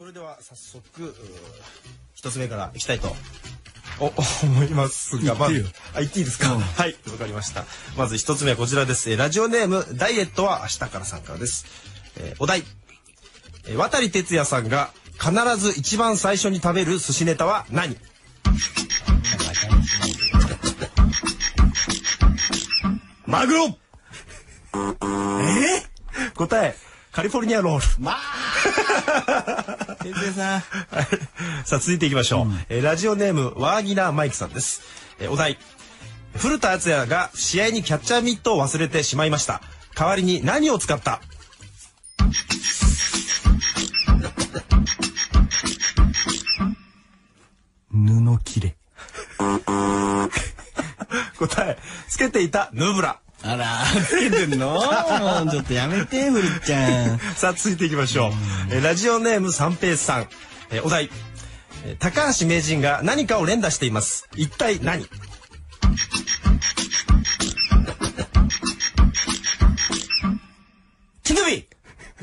それでは早速一つ目からいきたいと思いますが、まず言っていいですか。はい、わかりました。まず一つ目はこちらです。ラジオネームダイエットは明日からさんからです。お題、渡哲也さんが必ず一番最初に食べる寿司ネタは何？マグロ。答え、カリフォルニアロール。 まあ哲也さん、 はい、さあ続いていきましょう。ラジオネームワーギナーマイクさんです。お題、古田敦也が試合にキャッチャーミットを忘れてしまいました。代わりに何を使った？ 布切れ。 答え、つけていたヌーブラ。 あら、つけてんの？ちょっとやめて、古ちゃん。 さあ続いていきましょう。ラジオネーム三平さん。お題、高橋名人が何かを連打しています。一体何？ キヌビ。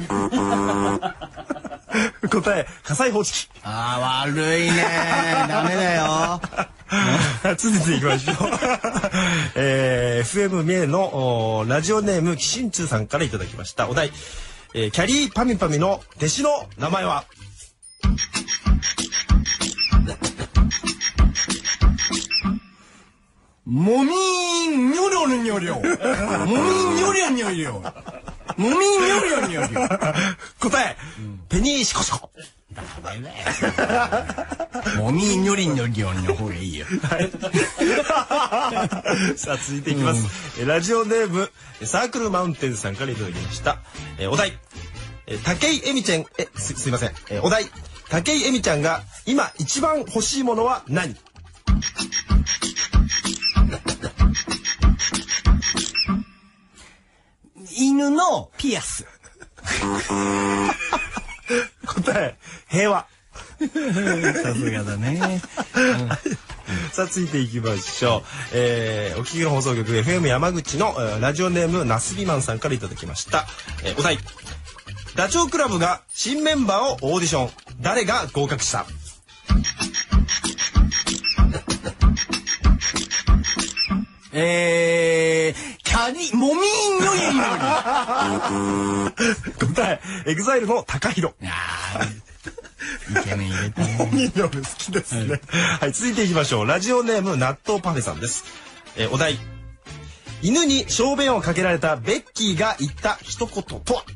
答え、火災報知器。 あー、悪いね。ダメだよ。 続いていきましょう。FM 三重のラジオネームキシンチューさんからいただきました。お題、キャリーパミパミの弟子の名前は？ もみーにょりょにょりょ。もみーにょりょにょりょ。もみーにょりょにょりょ。 答え、ペニーシコシコ。 ダメだよ。もみーにょりにょりょの方がいいよ。 さあ続いていきます。ラジオネームサークルマウンテンさんからいただきました。お題、武井絵美ちゃん、すいません。お題、武井絵美ちゃんが今一番欲しいものは何？ 犬のピアス。 答え、平和。 さすがだね。 さあ続いていきましょう。お聞きの放送局 FM 山口のラジオネームナスビマンさんからいただきました。お題、ダチョウ倶楽部が新メンバーをオーディション。誰が合格した？ もみーにょりにょり。 答え、エグザイルの高弘。 イケメン入れたね。 モミーニョル好きですね。はい、続いていきましょう。ラジオネーム納豆パフェさんです。お題、犬に小便をかけられたベッキーが言った一言とは？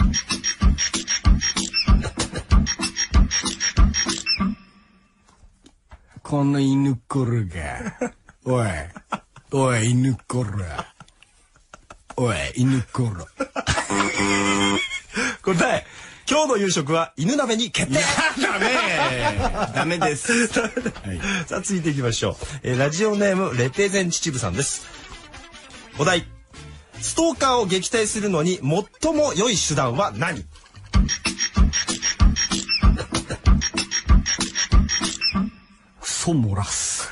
この犬ころが。おい、犬ころ。おい、犬ころ。 答え、今日の夕食は犬鍋に決定。 ダメです。 さあ続いていきましょう。ラジオネームレペゼン秩父さんです。お題、ストーカーを撃退するのに最も良い手段は何？ クソ漏らす。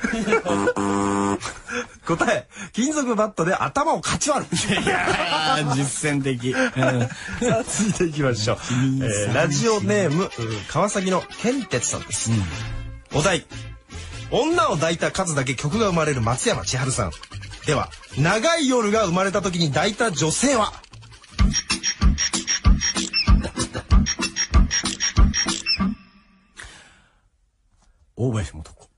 答え、金属バットで頭をかち割る。 いやー、実践的。 さあ続いていきましょう。ラジオネーム川崎の健哲さんです。お題、女を抱いた数だけ曲が生まれる松山千春さん。では、長い夜が生まれた時に抱いた女性は？ 大林素子。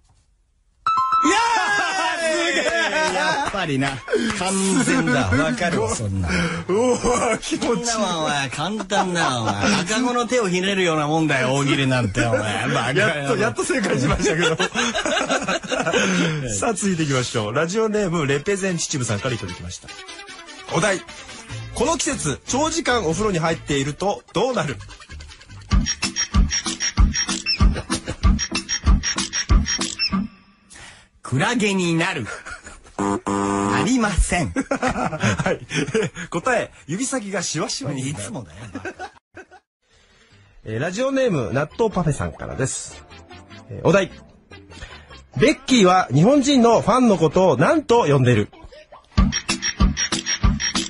やっぱりな、完全だ。わかるわ、そんな。 おお、気持ちいい。 そんなもんは簡単だ、お前。赤子の手をひねるようなもんだよ、大喜利なんて、お前。 やっと正解しましたけど。さあ続いていきましょう。ラジオネームレペゼン秩父さんからいただきました。お題、この季節長時間お風呂に入っているとどうなる？ クラゲになる。ありません。 はい。答え、指先がシワシワに。 いつもだよ。ラジオネーム納豆パフェさんからです。お題、ベッキーは日本人のファンのことを何と呼んでる？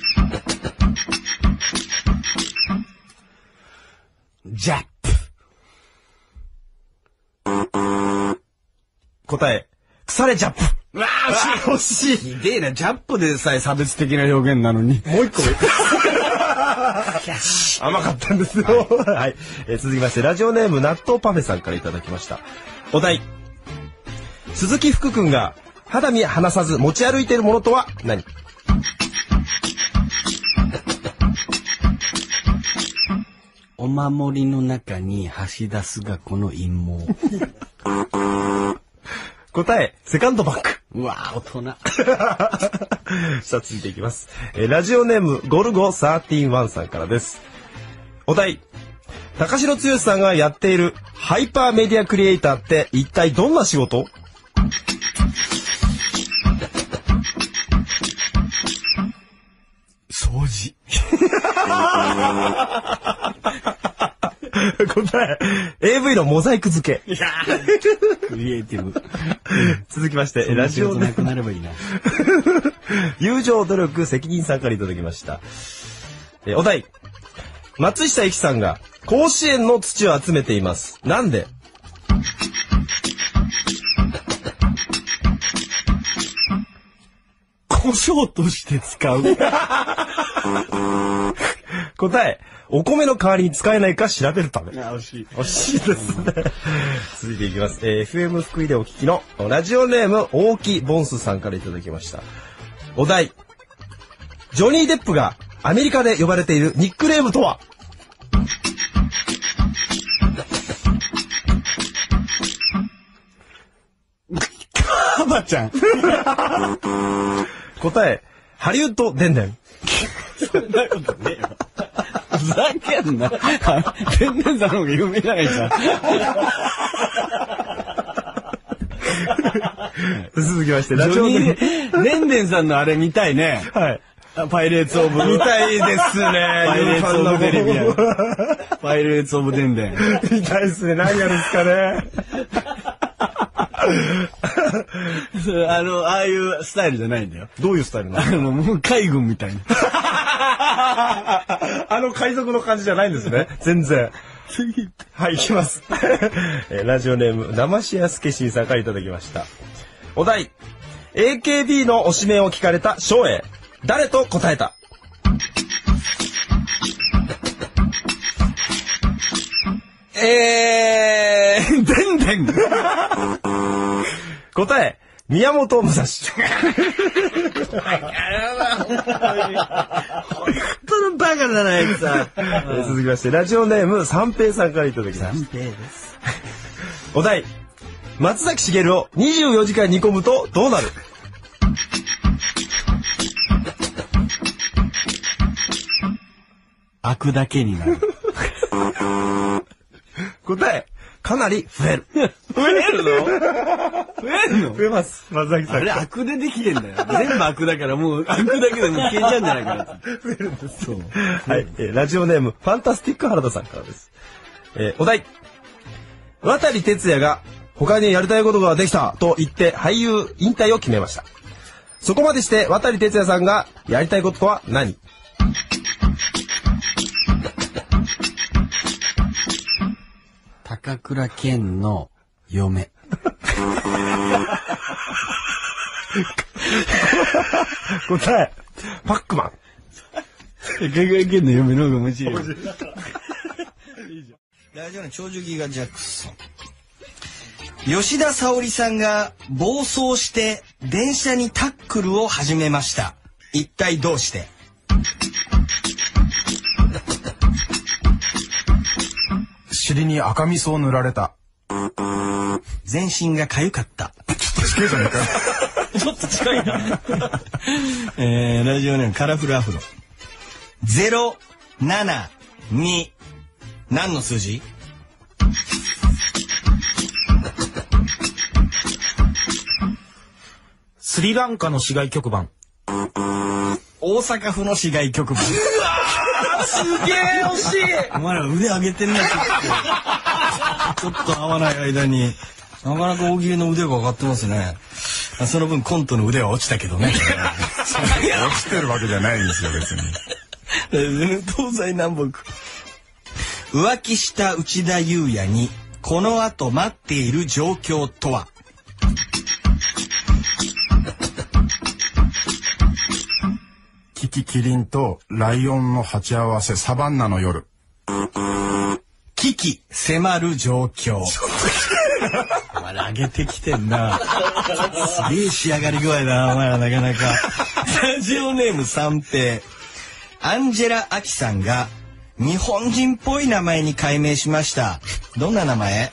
ジャップ。 答え、腐れジャップ。 うわー、惜しい。ひでえな、ジャップでさえ差別的な表現なのに。 もう一個甘かったんですよ。はい。続きまして、ラジオネーム納豆パフェさんからいただきました。お題。鈴木福くんが肌身離さず持ち歩いているものとは何？ お守りの中に橋出すがこの陰謀。 答え、セカンドバッグ。 うわー、大人。 さあ、続いていきます。ラジオネーム、ゴルゴ131さんからです。お題。高城剛さんがやっているハイパーメディアクリエイターって一体どんな仕事？ 掃除。 答え、AV のモザイク付け。 いやクリエイティブ。 続きまして、ラジオなくなればいいな。 友情努力責任さんからいただきました。お題。松下由紀さんが甲子園の土を集めています。なんで？ 胡椒として使う。 答え、お米の代わりに使えないか調べるため。 惜しい。 惜しいですね。続いていきます。FM 福井でお聞きのラジオネーム大木ボンスさんからいただきました。お題。ジョニー・デップがアメリカで呼ばれているニックネームとは？ カバちゃん。 答え、ハリウッドでんでん。 そんなことねえよ。ふざけんな。でんでんさんの方が有名じゃないか。 続きまして、ラジオネーム。 でんでんさんのあれ見たいね。 はい。 パイレーツオブ。 見たいですね。 パイレーツオブテレビや。パイレーツオブでんでん。 見たいですね。何やるんですかね。 ああいうスタイルじゃないんだよ。 どういうスタイルなの？ もう海軍みたいな。 海賊の感じじゃないんですね。全然。はい、行きます。ラジオネーム、生しやすけしんさんからいただきました。お題。AKB の推しメンを聞かれた翔英。誰と答えた？ でんでん。 答え、宮本武蔵。 本当のバカだな、あいつは。 続きまして、ラジオネーム、三平さんからいただきました。 三平です。 お題、松崎しげるを24時間煮込むとどうなる？ 開くだけになる。 答え、かなり増える。 増えるの？増えるの？ 増えます。松崎さん。 あれ、アクでできてんだよ。全部アクだから、もう、アクだけでも消えちゃうんじゃないかな。 増えるんです。そう。はい。ラジオネーム、ファンタスティック原田さんからです。お題。渡哲也が、他にやりたいことができたと言って俳優引退を決めました。そこまでして渡哲也さんがやりたいこととは何？ 高倉健の嫁。 答え、パックマン。 高倉健の嫁の方が面白い。ラジオの長寿ギガジャクソン。吉田沙保里さんが暴走して電車にタックルを始めました。一体どうして？ 尻に赤味噌を塗られた。 全身が痒かった。 近いじゃないか。 ちょっと近いな。ラジオネームカラフルアフロ。072。何の数字？ スリランカの市外局番。 大阪府の市外局番。 すげえ惜しい。 お前ら腕上げてんなって。ちょっと合わない間になかなか大喜利の腕が上がってますね。その分コントの腕は落ちたけどね。 落ちてるわけじゃないんですよ別に。 東西南北。浮気した内田裕也にこの後待っている状況とは？ キキキリンとライオンの鉢合わせ、サバンナの夜。 危機迫る状況。お前ら上げてきてんな。すげえ仕上がり具合だな、お前らなかなか。ラジオネーム三平。アンジェラ・アキさんが日本人っぽい名前に改名しました。どんな名前？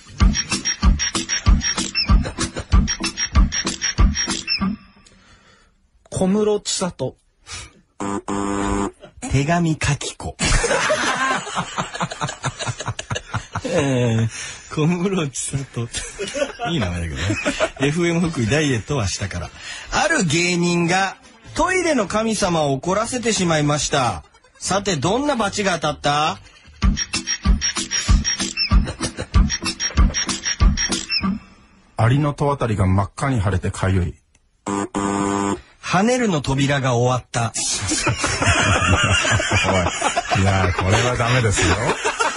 小室千里。 手紙書き子。小室千里。いい名前だけどね。FM 福井ダイエットは下から。ある芸人がトイレの神様を怒らせてしまいました。さてどんな罰が当たった？ アリの戸あたりが真っ赤に腫れてかゆい。 跳ねるの扉が終わった。 おい、いやこれはダメですよ。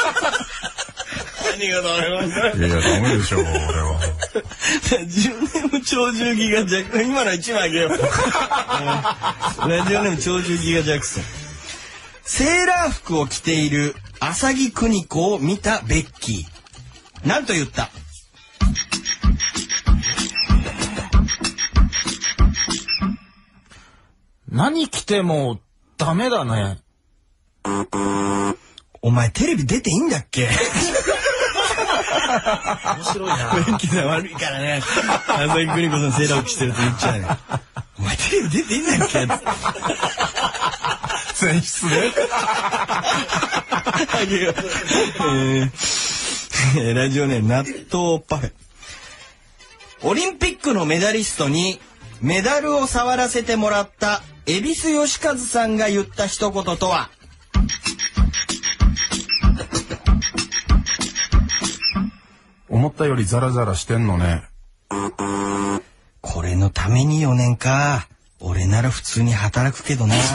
何がダメなんだよ。 いやダメでしょう、俺は。 ラジオネーム超重ギガジャクソン。今の1枚あげよう。ラジオネーム超重ギガジャクソン。セーラー服を着ている浅木邦子を見たベッキー。なんと言った？ 何着てもダメだね。 お前テレビ出ていいんだっけ？ 面白いな。 ベッキーさん悪いからね。浅木邦子さんセーラー服着てると言っちゃうね。お前テレビ出ていいんだっけ？ 選出で。 ラジオネーム納豆パフェ。オリンピックのメダリストにメダルを触らせてもらった恵比寿義和さんが言った一言とは？ 思ったよりザラザラしてんのね。 これのために4年か。俺なら普通に働くけどな。言い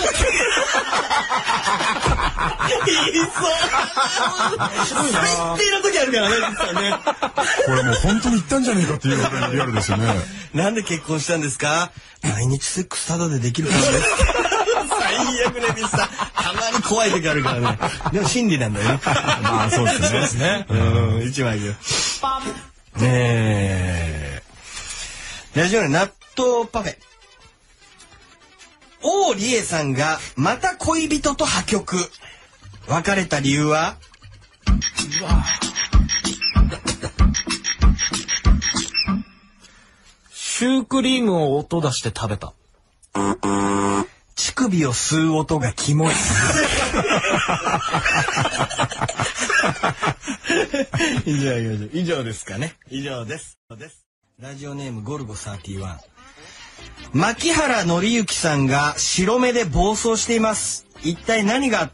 そう最低の時あるからね、実はね。 これもう本当に言ったんじゃねえかっていうぐらいリアルですよね。 なんで結婚したんですか？毎日セックスタダでできるからです。最悪ね、ミスター。たまに怖い時あるからね。でも真理なんだよね。 まあそうですね。 一枚あげよう。ラジオネーム納豆パフェ。王理恵さんがまた恋人と破局。別れた理由は？ シュークリームを音出して食べた。 乳首を吸う音がキモい。以上ですかね。以上です。ラジオネームゴルゴ31。牧原紀之さんが白目で暴走しています。一体何があった？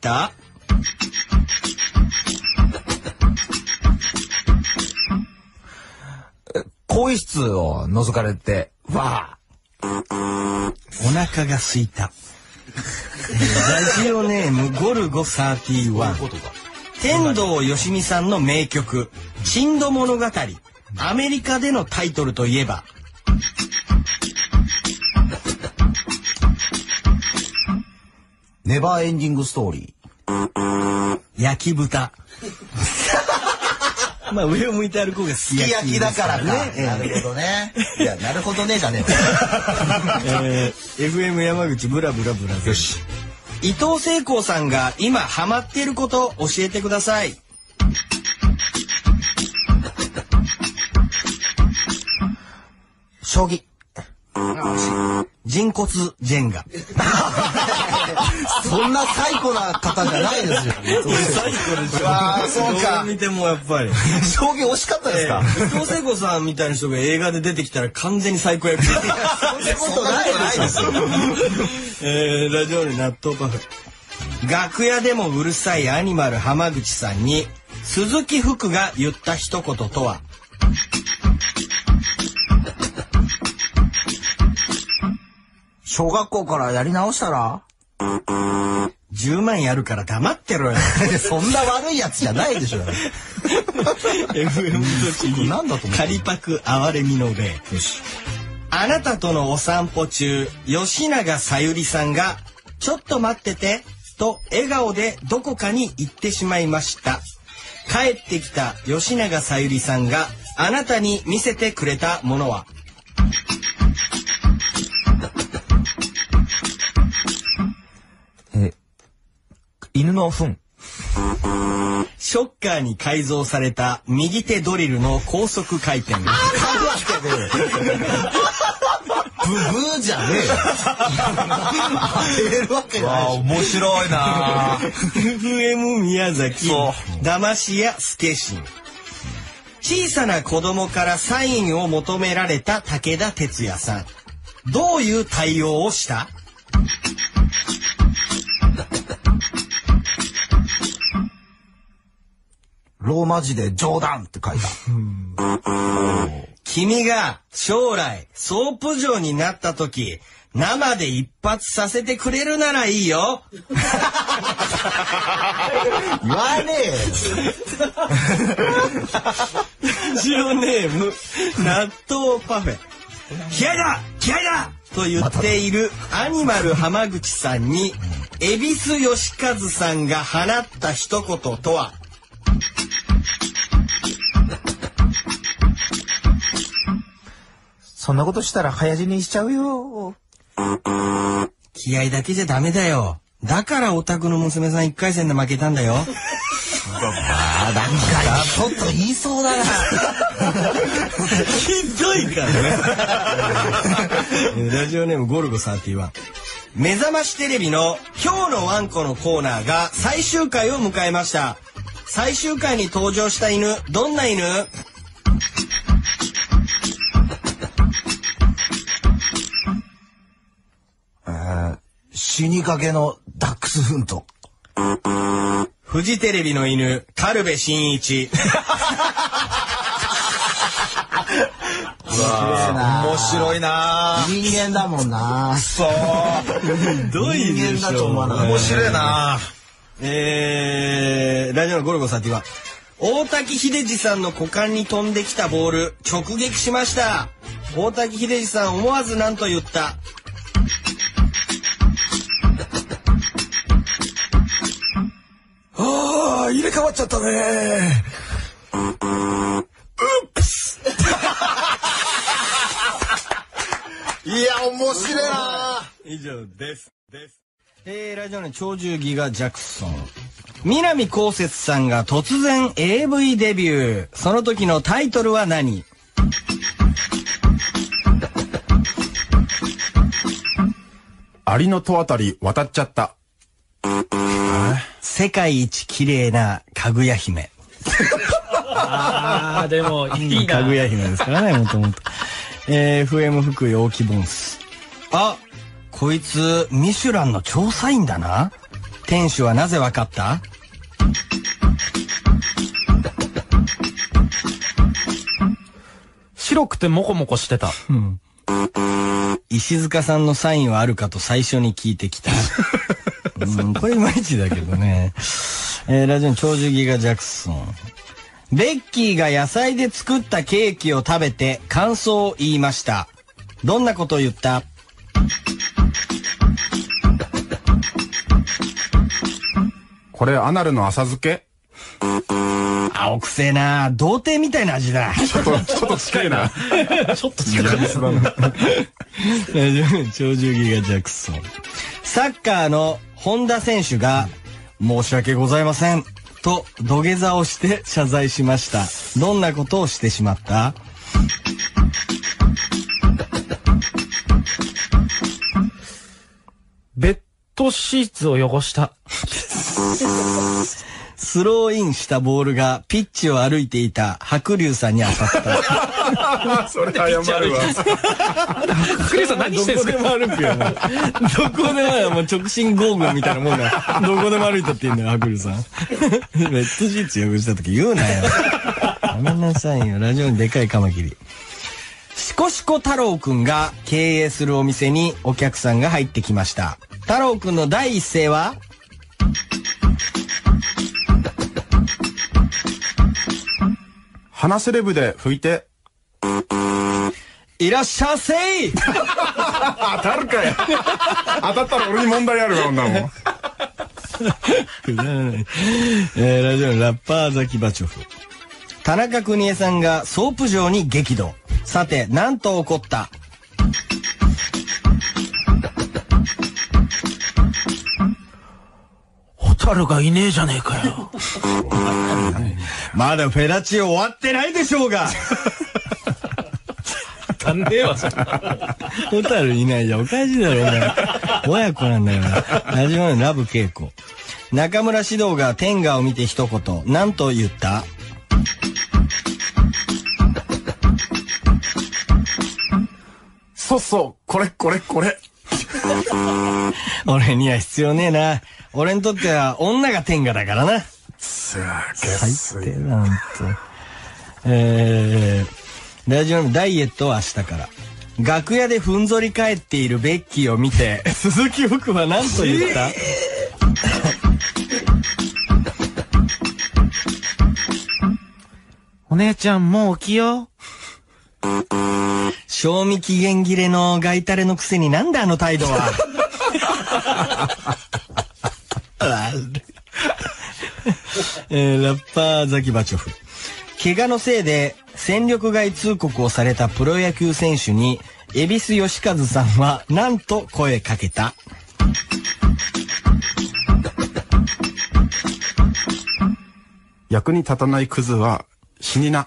更衣室を覗かれて、わー。お腹が空いた。ラジオネームゴルゴ31。天童よしみさんの名曲「珍島物語」。アメリカでのタイトルといえば？ ネバーエンディングストーリー。焼き豚。まあ上を向いて歩こうがすき焼きだからね。 なるほどね。いや、なるほどねじゃねえ。FM 山口ブラブラブラ。よし。伊藤聖光さんが今ハマっていること教えてください。 将棋。 人骨ジェンガ。 そんな最古な方じゃないですよ。 最古でしょ。 ああ、そうか。 どう見てもやっぱり。 将棋惜しかったですか？ 伊藤聖子さんみたいな人が映画で出てきたら完全に最高役。そんなことないですよ。 ラジオで納豆パフェ。楽屋でもうるさいアニマル浜口さんに鈴木福が言った一言とは？ 小学校からやり直したら ？10万やるから黙ってろよ。 そんな悪いやつじゃないでしょ。 FM 栃木なんだと思う仮パク哀れみの例。あなたとのお散歩中、吉永小百合さんがちょっと待っててと笑顔でどこかに行ってしまいました。帰ってきた吉永小百合さんがあなたに見せてくれたものは？ 犬の糞。 ショッカーに改造された右手ドリルの高速回転。 ブブーじゃねえよ。当てるわけない。面白いな。 FM 宮崎、騙し屋助信。小さな子供からサインを求められた武田鉄矢さん。どういう対応をした？ ローマ字で冗談って書いた。 君が将来ソープ嬢になった時、生で一発させてくれるならいいよ。 言わねえよ。 ラジオネーム納豆パフェ。気合だ気合だと言っているアニマル浜口さんに恵比寿義和さんが放った一言とは？ そんなことしたら早死にしちゃうよ。 気合だけじゃダメだよ。だからオタクの娘さん1回戦で負けたんだよ。 なんかちょっと言いそうだな。 ひどいからね。ラジオネームゴルゴ31。目覚ましテレビの今日のワンコのコーナーが最終回を迎えました。最終回に登場した犬、どんな犬？ 死にかけのダックスフント。 フジテレビの犬、軽部真一。 面白いな。人間だもんな。そう。 どういう人間だと思わない。面白いな。 ラジオのゴルゴ31は大滝秀治さんの股間に飛んできたボール直撃しました。大滝秀治さん思わず何と言った？ ああ、入れ替わっちゃったね。うっす。いや、面白いな。 以上です。ラジオの鳥獣ギガジャクソン。南こうせつさんが突然 AV デビュー。その時のタイトルは何？ アリの戸あたり渡っちゃった。 世界一綺麗なかぐや姫。 ああ、でもいいな。 かぐや姫ですからね、もともと。FM 福井大木ボンス。あ、こいつミシュランの調査員だな。店主はなぜわかった？ 白くてモコモコしてた。 石塚さんのサインはあるかと最初に聞いてきた。これいまいちだけどね。ラジオの長寿ギガジャクソン。ベッキーが野菜で作ったケーキを食べて感想を言いました。どんなことを言った？ これアナルの浅漬け？ 青くせえな。童貞みたいな味だ。 ちょっと近いな。 ちょっと近いな。 ラジオの長寿ギガジャクソン。サッカーの本田選手が申し訳ございませんと土下座をして謝罪しました。どんなことをしてしまった？ ベッドシーツを汚した。 スローインしたボールがピッチを歩いていた白龍さんに当たった。 それ謝るわ。 クリスさん何してんすか？ どこでも歩くよ。どこでも歩くよ。もう直進ゴーグルみたいなもんだよ。どこでも歩いたって言うんだよ、白龍さん。ベッドシーツ汚した時言うなよ。やめなさいよ。ラジオにでかいカマキリ。シコシコ太郎くんが経営するお店にお客さんが入ってきました。太郎くんの第一声は？ 鼻セレブで拭いて。 いらっしゃいせい。 当たるかよ。当たったら俺に問題あるわ、女もん。 ラジオのラッパーザキバチョフ。田中邦衛さんがソープ場に激怒。さて、なんと起こった？ ホタルがいねえじゃねえかよ。 まだフェラチオ終わってないでしょうが。 足んねえわ、それ。 ホタルいないじゃん。おかしいだろ、お前。親子なんだよな。ラジオのラブ稽古。中村獅童が天下を見て一言。なんと言った？ そうそう、これ。 俺には必要ねえな。俺にとっては女が天下だからな。 すげえ。 最低だ、ほんと。ラジオのダイエットは明日から。楽屋でふんぞり返っているベッキーを見て、鈴木福は何と言った？ お姉ちゃんもう起きよ賞味期限切れのガイタレのくせになんだあの態度は。ラッパーザキバチョフ。怪我のせいで戦力外通告をされたプロ野球選手に恵比寿義和さんは何と声かけた？ 役に立たないクズは死にな。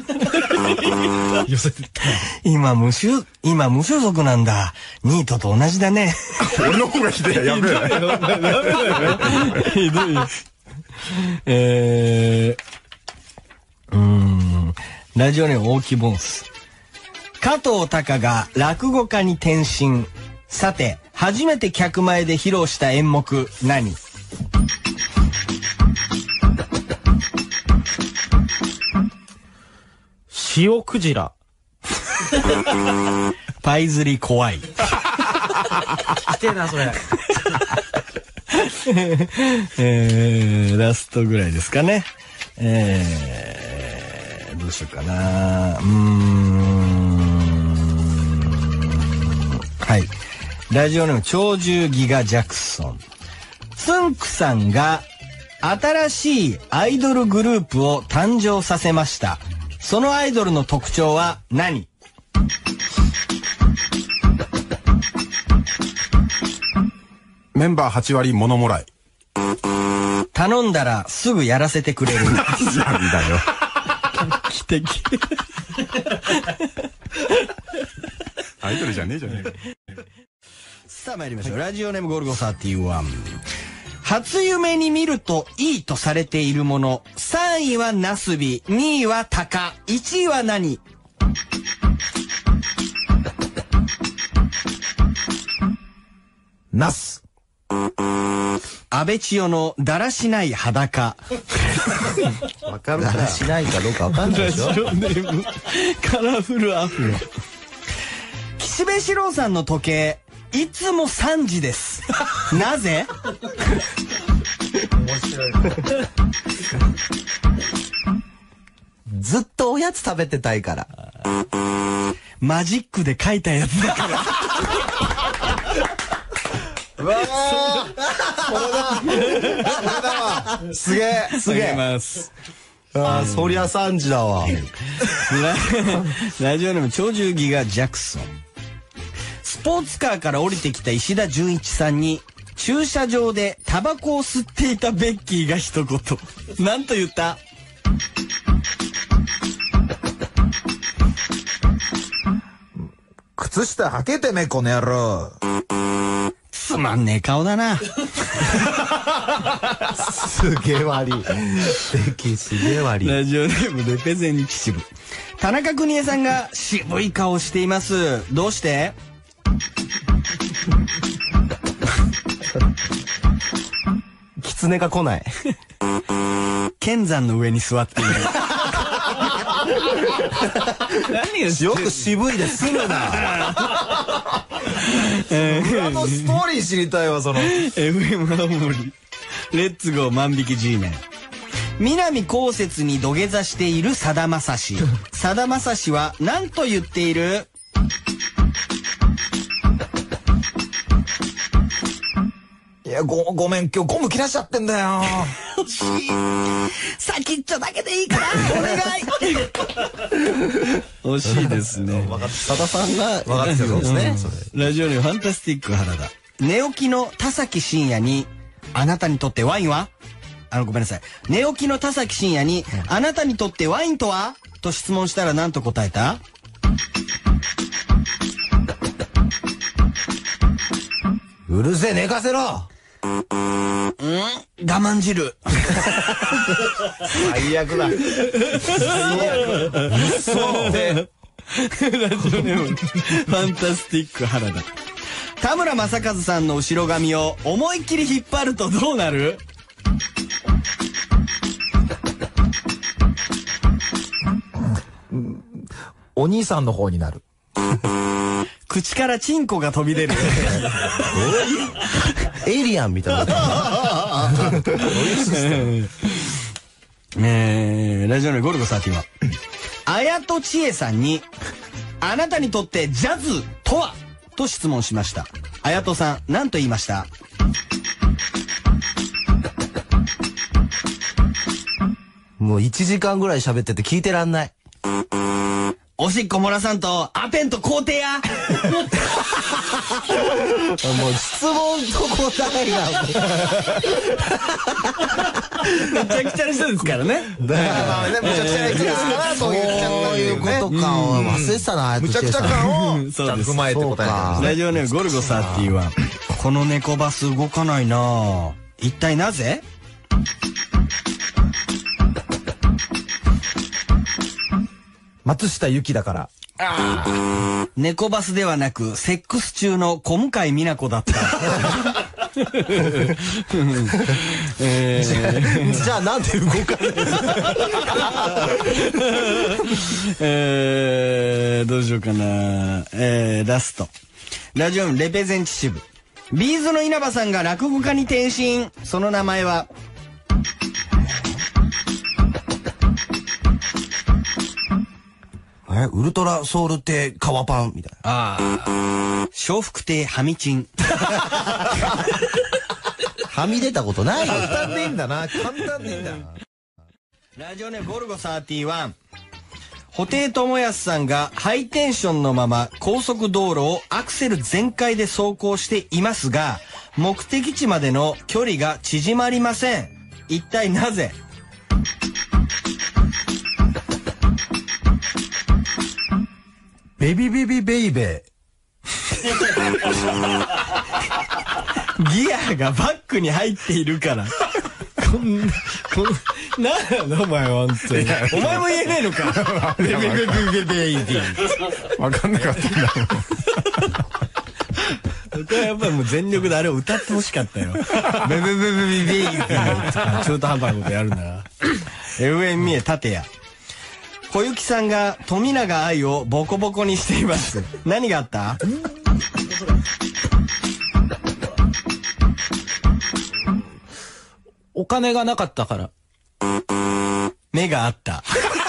今無所属なんだ。ニートと同じだね。 俺の方がひでえ。やべえ。 ひどい。ラジオネーム大木ボンス。加藤隆が落語家に転身。さて、初めて客前で披露した演目、何？ 塩クジラ。 パイ釣り怖い。 来てえな、それ。 ラストぐらいですかね。どうしようかな。はい。ラジオネーム鳥獣ギガジャクソン。つんくさんが新しいアイドルグループを誕生させました。そのアイドルの特徴は何？ メンバー8割物もらい。 頼んだらすぐやらせてくれる。 なんだよ。 奇跡。 アイドルじゃねえじゃねえか。 さあ参りましょう。ラジオネームゴルゴ31。初夢に見るといいとされているもの。3位はナスビ、2位はタカ、1位は何？ ナス。 安倍千代のだらしない裸。 わかるか。だらしないかどうかわかんないでしょ。 ラジオネームカラフルアフロ。岸辺四郎さんの時計、いつも3時です。なぜ？ 面白い。ずっとおやつ食べてたいから。 マジックで書いたやつだから。 うわー、これだ。すげえ、すげえ。ああ、そりゃ3時だわ。 ラジオネーム鳥獣ギガジャクソン。スポーツカーから降りてきた石田純一さんに駐車場でタバコを吸っていたベッキーが一言。なんと言った？ 靴下履けてめ、この野郎。 つまんねえ顔だな。 すげえ悪い。ベッキーすげえ悪い。 ラジオネームレペゼン秩父。田中邦衛さんが渋い顔しています。どうして？ 狐が来ない。 剣山の上に座っている。 何がよく渋いで済むな。裏のストーリー知りたいわ、その。 FM 青森。レッツゴー万引き G メン。 南こうせつに土下座しているさだまさし。さだまさしは何と言っている？ いや、ごめん、今日ゴム切らしちゃってんだよ。 惜しい。先っちょだけでいいからお願い。惜しいですね。 さださんが分かってるんですね。 ラジオネームファンタスティック原田。寝起きの田崎真也に、あなたにとってワインは？ごめんなさい。寝起きの田崎真也に、あなたにとってワインとは？と質問したら何と答えた？ うるせえ、寝かせろ。 我慢汁。 最悪だ。 そうで。ラジオネームファンタスティック原田。田村正和さんの後ろ髪を思いっきり引っ張るとどうなる？ お兄さんの方になる。 口からチンコが飛び出る。 エイリアンみたいな。 ラジオネームゴルゴ31は。綾戸千恵さんに、あなたにとってジャズとは？と質問しました。綾戸さん、何と言いました？ もう1時間ぐらい喋ってて聞いてらんない。 おしっこ漏らさんとアペンと皇帝や。 もう質問と答えが。 めちゃくちゃな人ですからね。 むちゃくちゃな人ですからそういうことか。忘れてたな。 むちゃくちゃ感をちゃんと踏まえて答えてますね。 ラジオネームゴルゴ31は、この猫バス動かないなぁ。一体なぜ？ 松下由紀だから。 猫バスではなく、セックス中の小向井美奈子だった。 じゃあなんで動かないの？どうしようかな。ラスト。ラジオネームレペゼンチシブ。ビーズの稲葉さんが落語家に転身。その名前は？ ウルトラソウル亭革パンみたいな。 笑福亭はみちん。 はみ出たことないよ。 簡単でいいんだな。簡単でいいんだな。 ラジオネームゴルゴ31。布袋寅泰さんがハイテンションのまま高速道路をアクセル全開で走行していますが、目的地までの距離が縮まりません。一体なぜ？ ベビベビベイベギアがバックに入っているから。なんだお前は本当に。お前も言えねえのか。ベビベビベイビー。 わかんなかったんだ。 僕はやっぱりもう全力であれを歌ってほしかったよ。ベベベベベベイビー。中途半端なことやるんだな。上見え立や。小雪さんが富永愛をボコボコにしています。何があった？ お金がなかったから。 目があった。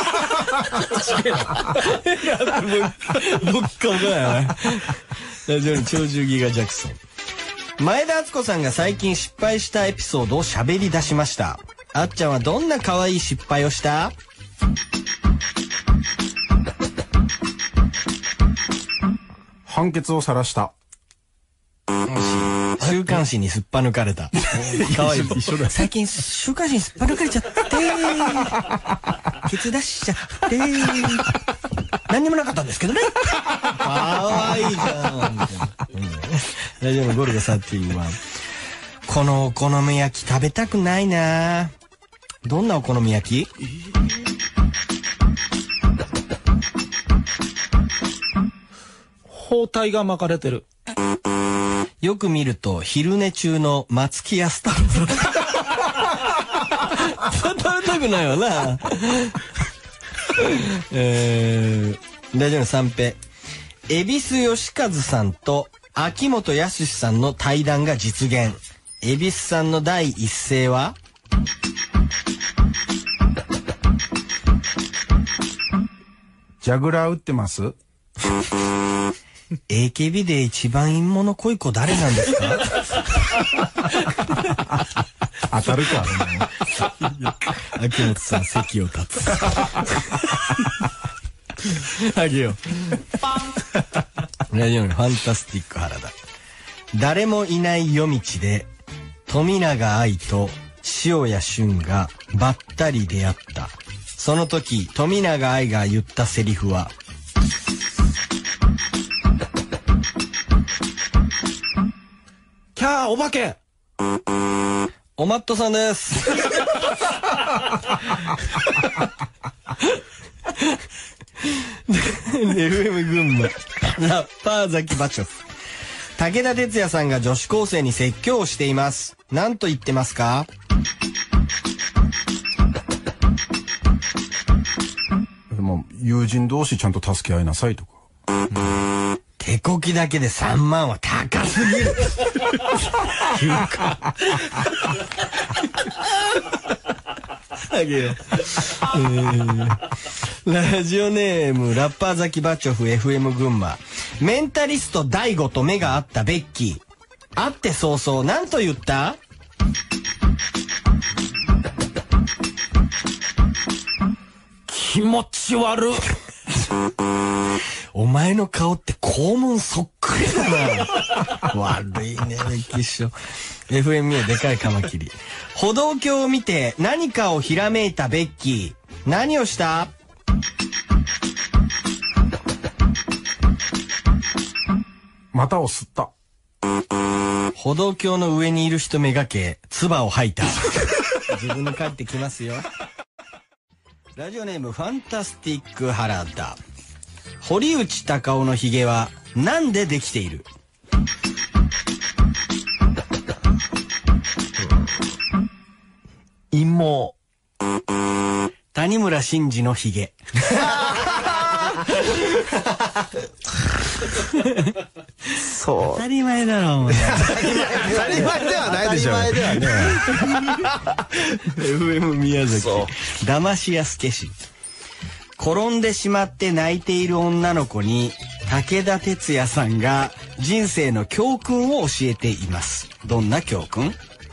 僕かもだよね。ラジオに鳥獣ギガジャクソン。前田敦子さんが最近失敗したエピソードを喋り出しました。あっちゃんはどんな可愛い失敗をした？ 判決を晒した。 週刊誌にすっぱ抜かれた。可愛い。最近週刊誌にすっぱ抜かれちゃって、ケツ出しちゃって、何にもなかったんですけどね。可愛いじゃん。大丈夫、ゴルゴ31は。このお好み焼き食べたくないな。どんなお好み焼き？ 包帯が巻かれてる。 よく見ると昼寝中の松木安太郎だ。食べたくないわな。大丈夫三平。恵比寿義和さんと秋元康さんの対談が実現。恵比寿さんの第一声は？ ジャグラー打ってます？ AKB で一番陰物濃い子誰なんですか？ 当たるか。 秋元さん席を立つ。あげよう。ラジオのファンタスティック原田。誰もいない夜道で富永愛と塩谷俊がばったり出会った。その時富永愛が言ったセリフは、 キャーお化け。 おマットさんです。FM 群馬ラッパーザキバチョフ。武田鉄矢さんが女子高生に説教をしています。何と言ってますか？ でも友人同士ちゃんと助け合いなさいとか。 手こきだけで3万は高すぎる。あげよう。ラジオネームラッパーザキバチョフ FM 群馬。メンタリスト大悟と目が合ったベッキー。会って早々何と言った？ 気持ち悪い。 お前の顔って肛門そっくりだな。悪いね、メキショ。FMU でかいカマキリ。歩道橋を見て何かをひらめいたベッキー。何をした？ 股を吸った。 歩道橋の上にいる人めがけ、唾を吐いた。自分に帰ってきますよ。ラジオネームファンタスティック原田。堀内孝雄のひげはなんでできている？ 陰謀。 谷村新司のひげ。 そう。 当たり前だろ、お前。 当たり前ではないでしょ。当たり前ではね。 FM 宮崎。騙しやすけし。転んでしまって泣いている女の子に武田鉄矢さんが人生の教訓を教えています。どんな教訓？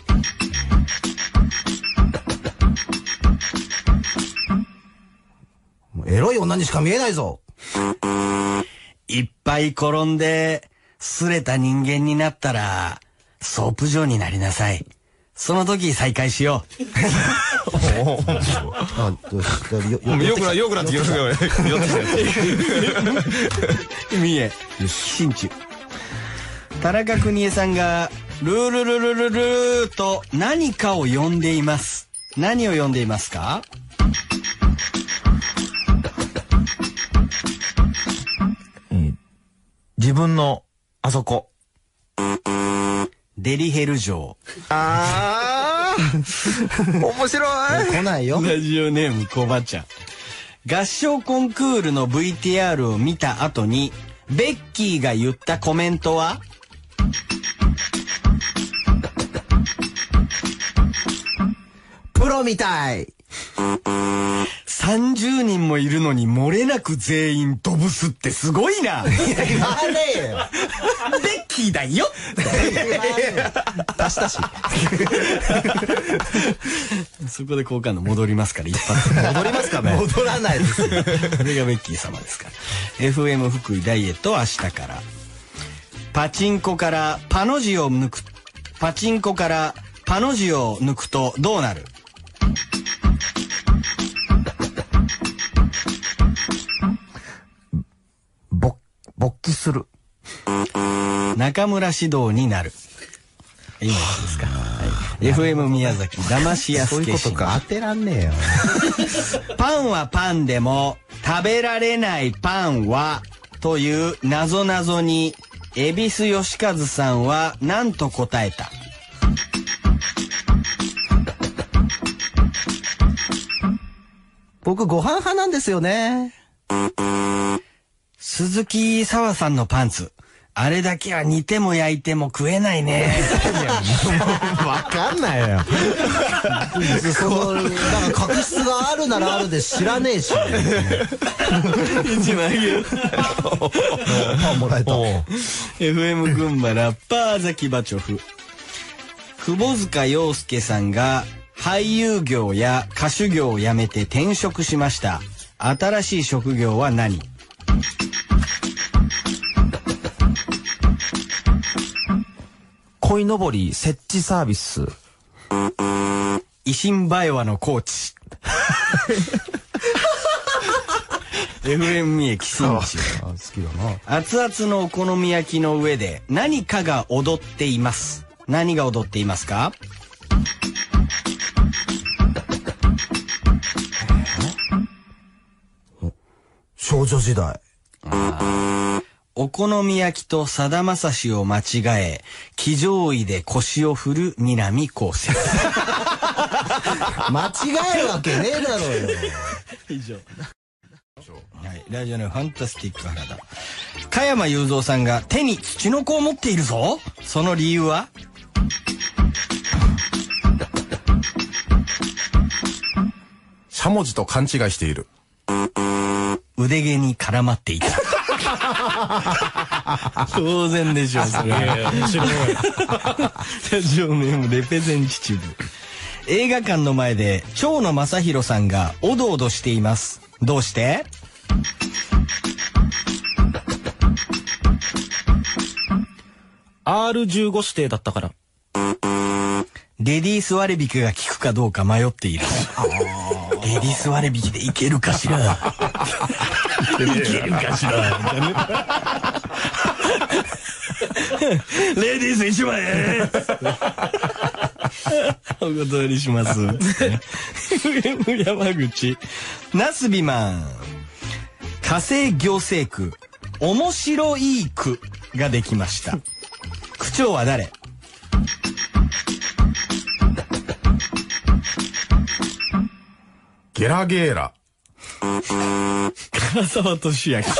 エロい女にしか見えないぞ。 いっぱい転んで、擦れた人間になったら、ソープ状になりなさい。その時再会しよう。 よくなってきましたよ。 三重、新中。田中邦衛さんが、ルールルルルルーと何かを呼んでいます。何を呼んでいますか？ 自分のあそこ。 デリヘル城。 あー面白い。来ないよ。 ラジオネームコバちゃん。合唱コンクールの VTR を見た後にベッキーが言ったコメントは？ プロみたい。 30人もいるのに漏れなく全員ドブスってすごいな。 言わねえよ。 ベッキーだよ。 出したし。 そこで好感度戻りますから一発。 戻りますかね。戻らないですよ。 これがベッキー様ですから。FM 福井ダイエットは明日から。パチンコからパの字を抜く。パチンコからパの字を抜くとどうなる？ 勃起する。 中村指導になる。今ですか。はい、FM 宮崎騙しやすけし。 そういうことか。当てらんねえよ。 パンはパンでも食べられないパンはという謎々に恵比寿義和さんは何と答えた？ 僕ご飯派なんですよね。 鈴木沙和さんのパンツあれだけは煮ても焼いても食えないね。 わかんないよ。だから確執があるならあるで知らねえし。 1枚あげる。 あ、もらえた。 FM 群馬ラッパーザキバチョフ。窪塚洋介さんが俳優業や歌手業を辞めて転職しました。新しい職業は何？ 鯉のぼり設置サービス。 維新バイワのコーチ。FM 三重寄進地。 好きだな。 熱々のお好み焼きの上で何かが踊っています。何が踊っていますか？ 少女時代。 お好み焼きとさだまさしを間違え、騎乗位で腰を振る南こうせつ。 間違えるわけねえだろうよ。 以上。はい、ラジオのファンタスティック原田。加山雄三さんが手にツチノコを持っているぞ。その理由は？ しゃもじと勘違いしている。 腕毛に絡まっていた。当然でしょう、それ。面白い。ラジオネームレペゼンチチブ。映画館の前で蝶野正宏さんがおどおどしています。どうして？ R15 指定だったから。 レディース割引が効くかどうか迷っている。レディース割引でいけるかしら。いけるかしら。レディース1万円。お断りします。山口。ナスビマン。火星行政区。面白い区ができました。区長は誰？ ゲラゲーラ。 唐沢俊明。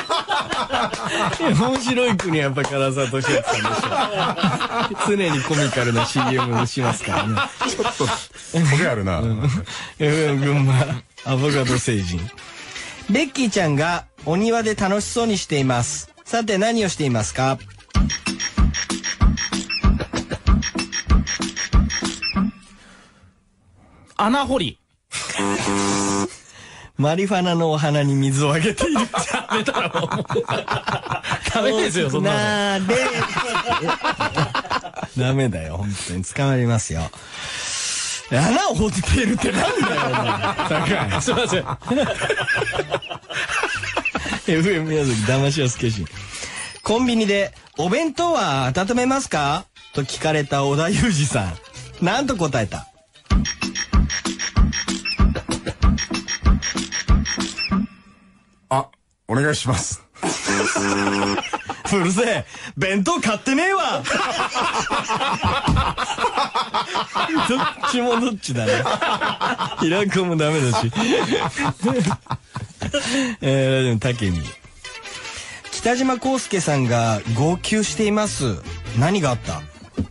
面白い国はやっぱ唐沢俊明さんでしょ。常にコミカルな CM をしますからね。 ちょっと、トゲあるな。 FM 群馬、アボカド星人。ベッキーちゃんがお庭で楽しそうにしています。さて何をしていますか？ 穴掘り。 マリファナのお花に水をあげている。 ダメだろ。ダメですよ、そんなの。 ダメだよ、本当に捕まりますよ。穴を掘っているってなんだよ、お前。高い。 すいません。 FM 宮崎騙しやすけし。コンビニでお弁当は温めますかと聞かれた小田裕二さん。なんと答えた？ あ、お願いします。 うるせえ、弁当買ってねえわ。どっちもどっちだね。平子もダメだし。ラジオたけみ。北島康介さんが号泣しています。何があった？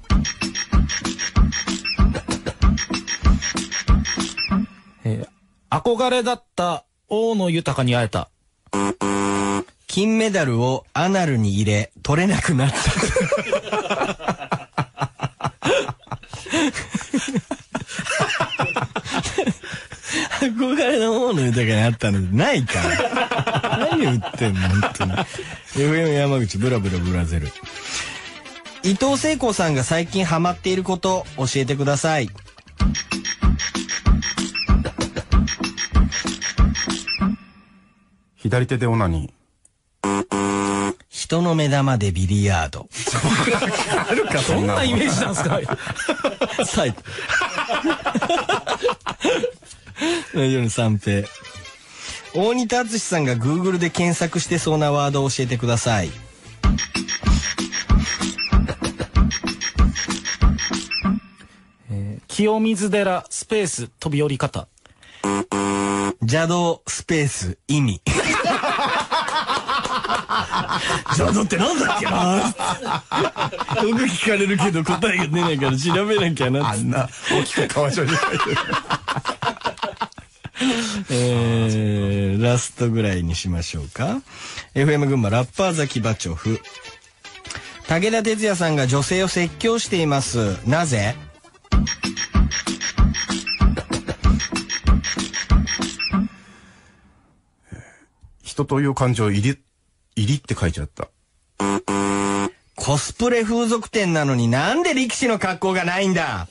憧れだった大野豊に会えた。 金メダルをアナルに入れ取れなくなった。憧れの大野豊にあったのないから。何言ってんの本当に。FM 山口ブラブラブラゼル。伊藤聖子さんが最近ハマっていること教えてください。 左手でオナニー。人の目玉でビリヤード。 あるか、そんなイメージなんですか。 サイト。ラジオの三平。大仁田敦さんが Google で検索してそうなワードを教えてください。 清水寺スペース飛び降り方。 邪道スペース意味。 浄土ってなんだっけな。よく聞かれるけど答えが出ないから調べなきゃな。 あんな大きく川上に書いてる。ラストぐらいにしましょうか。FM 群馬ラッパーザキバチョフ。武田鉄矢さんが女性を説教しています。なぜ？ 人という感情を入りって書いちゃった。 コスプレ風俗店なのになんで力士の格好がないんだ。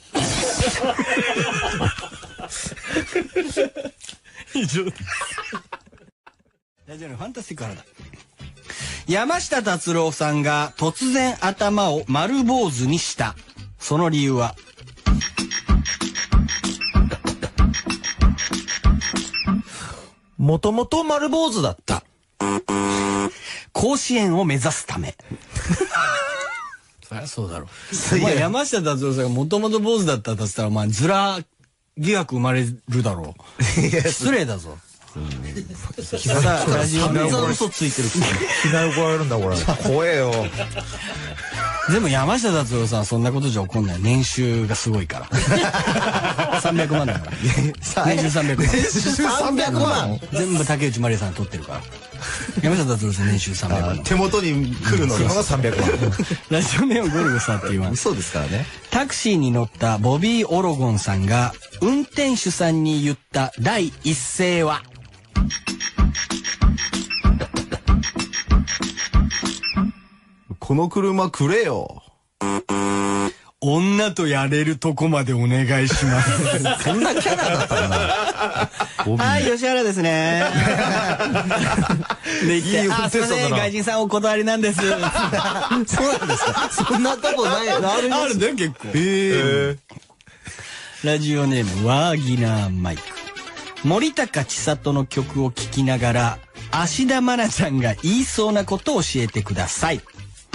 以上です。ラジオのファンタスティック原田。山下達郎さんが突然頭を丸坊主にした。その理由は？ もともと丸坊主だった。 甲子園を目指すため。そりゃそうだろう。お前山下達郎さんがもともと坊主だったとしたら、お前ズラ疑惑生まれるだろう。失礼だぞ。さあ、ラジオで嘘ついてる。 気が怒られるんだ、これ。怖えよ。 でも山下達郎さんはそんなことじゃ怒んない。年収がすごいから。300万だから。年収300万。 年収300万。 全部竹内まりやさんが取ってるから。山下達郎さん年収300万。 手元に来るのが300万。 ラジオネームゴルゴさんって言わん。 嘘ですからね。 タクシーに乗ったボビー・オロゴンさんが運転手さんに言った第一声は？ この車くれよ。 女とやれるとこまでお願いします。 そんなキャラだったかな。 はい、吉原ですね。で、言って、すいません、外人さんお断りなんです。そうなんですか。 そんなとこない。 あるね、結構。ラジオネーム、ワーギナーマイク。森高千里の曲を聴きながら、芦田愛菜ちゃんが言いそうなことを教えてください。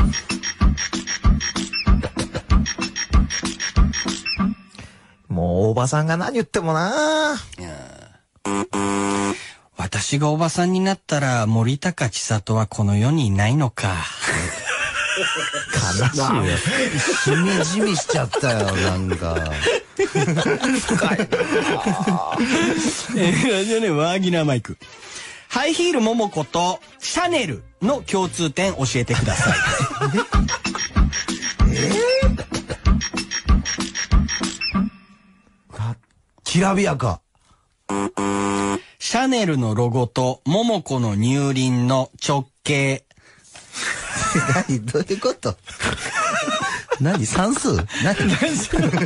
もうおばさんが何言ってもな。 私がおばさんになったら森高千里はこの世にいないのか。 悲しいよ。しみじみしちゃったよ、なんか。深いな。 ラジオネームワーギナーマイク。ハイヒールモモコとシャネルの共通点教えてください。 きらびやか。 シャネルのロゴとモモコの乳輪の直径。 何どういうこと何算数何説明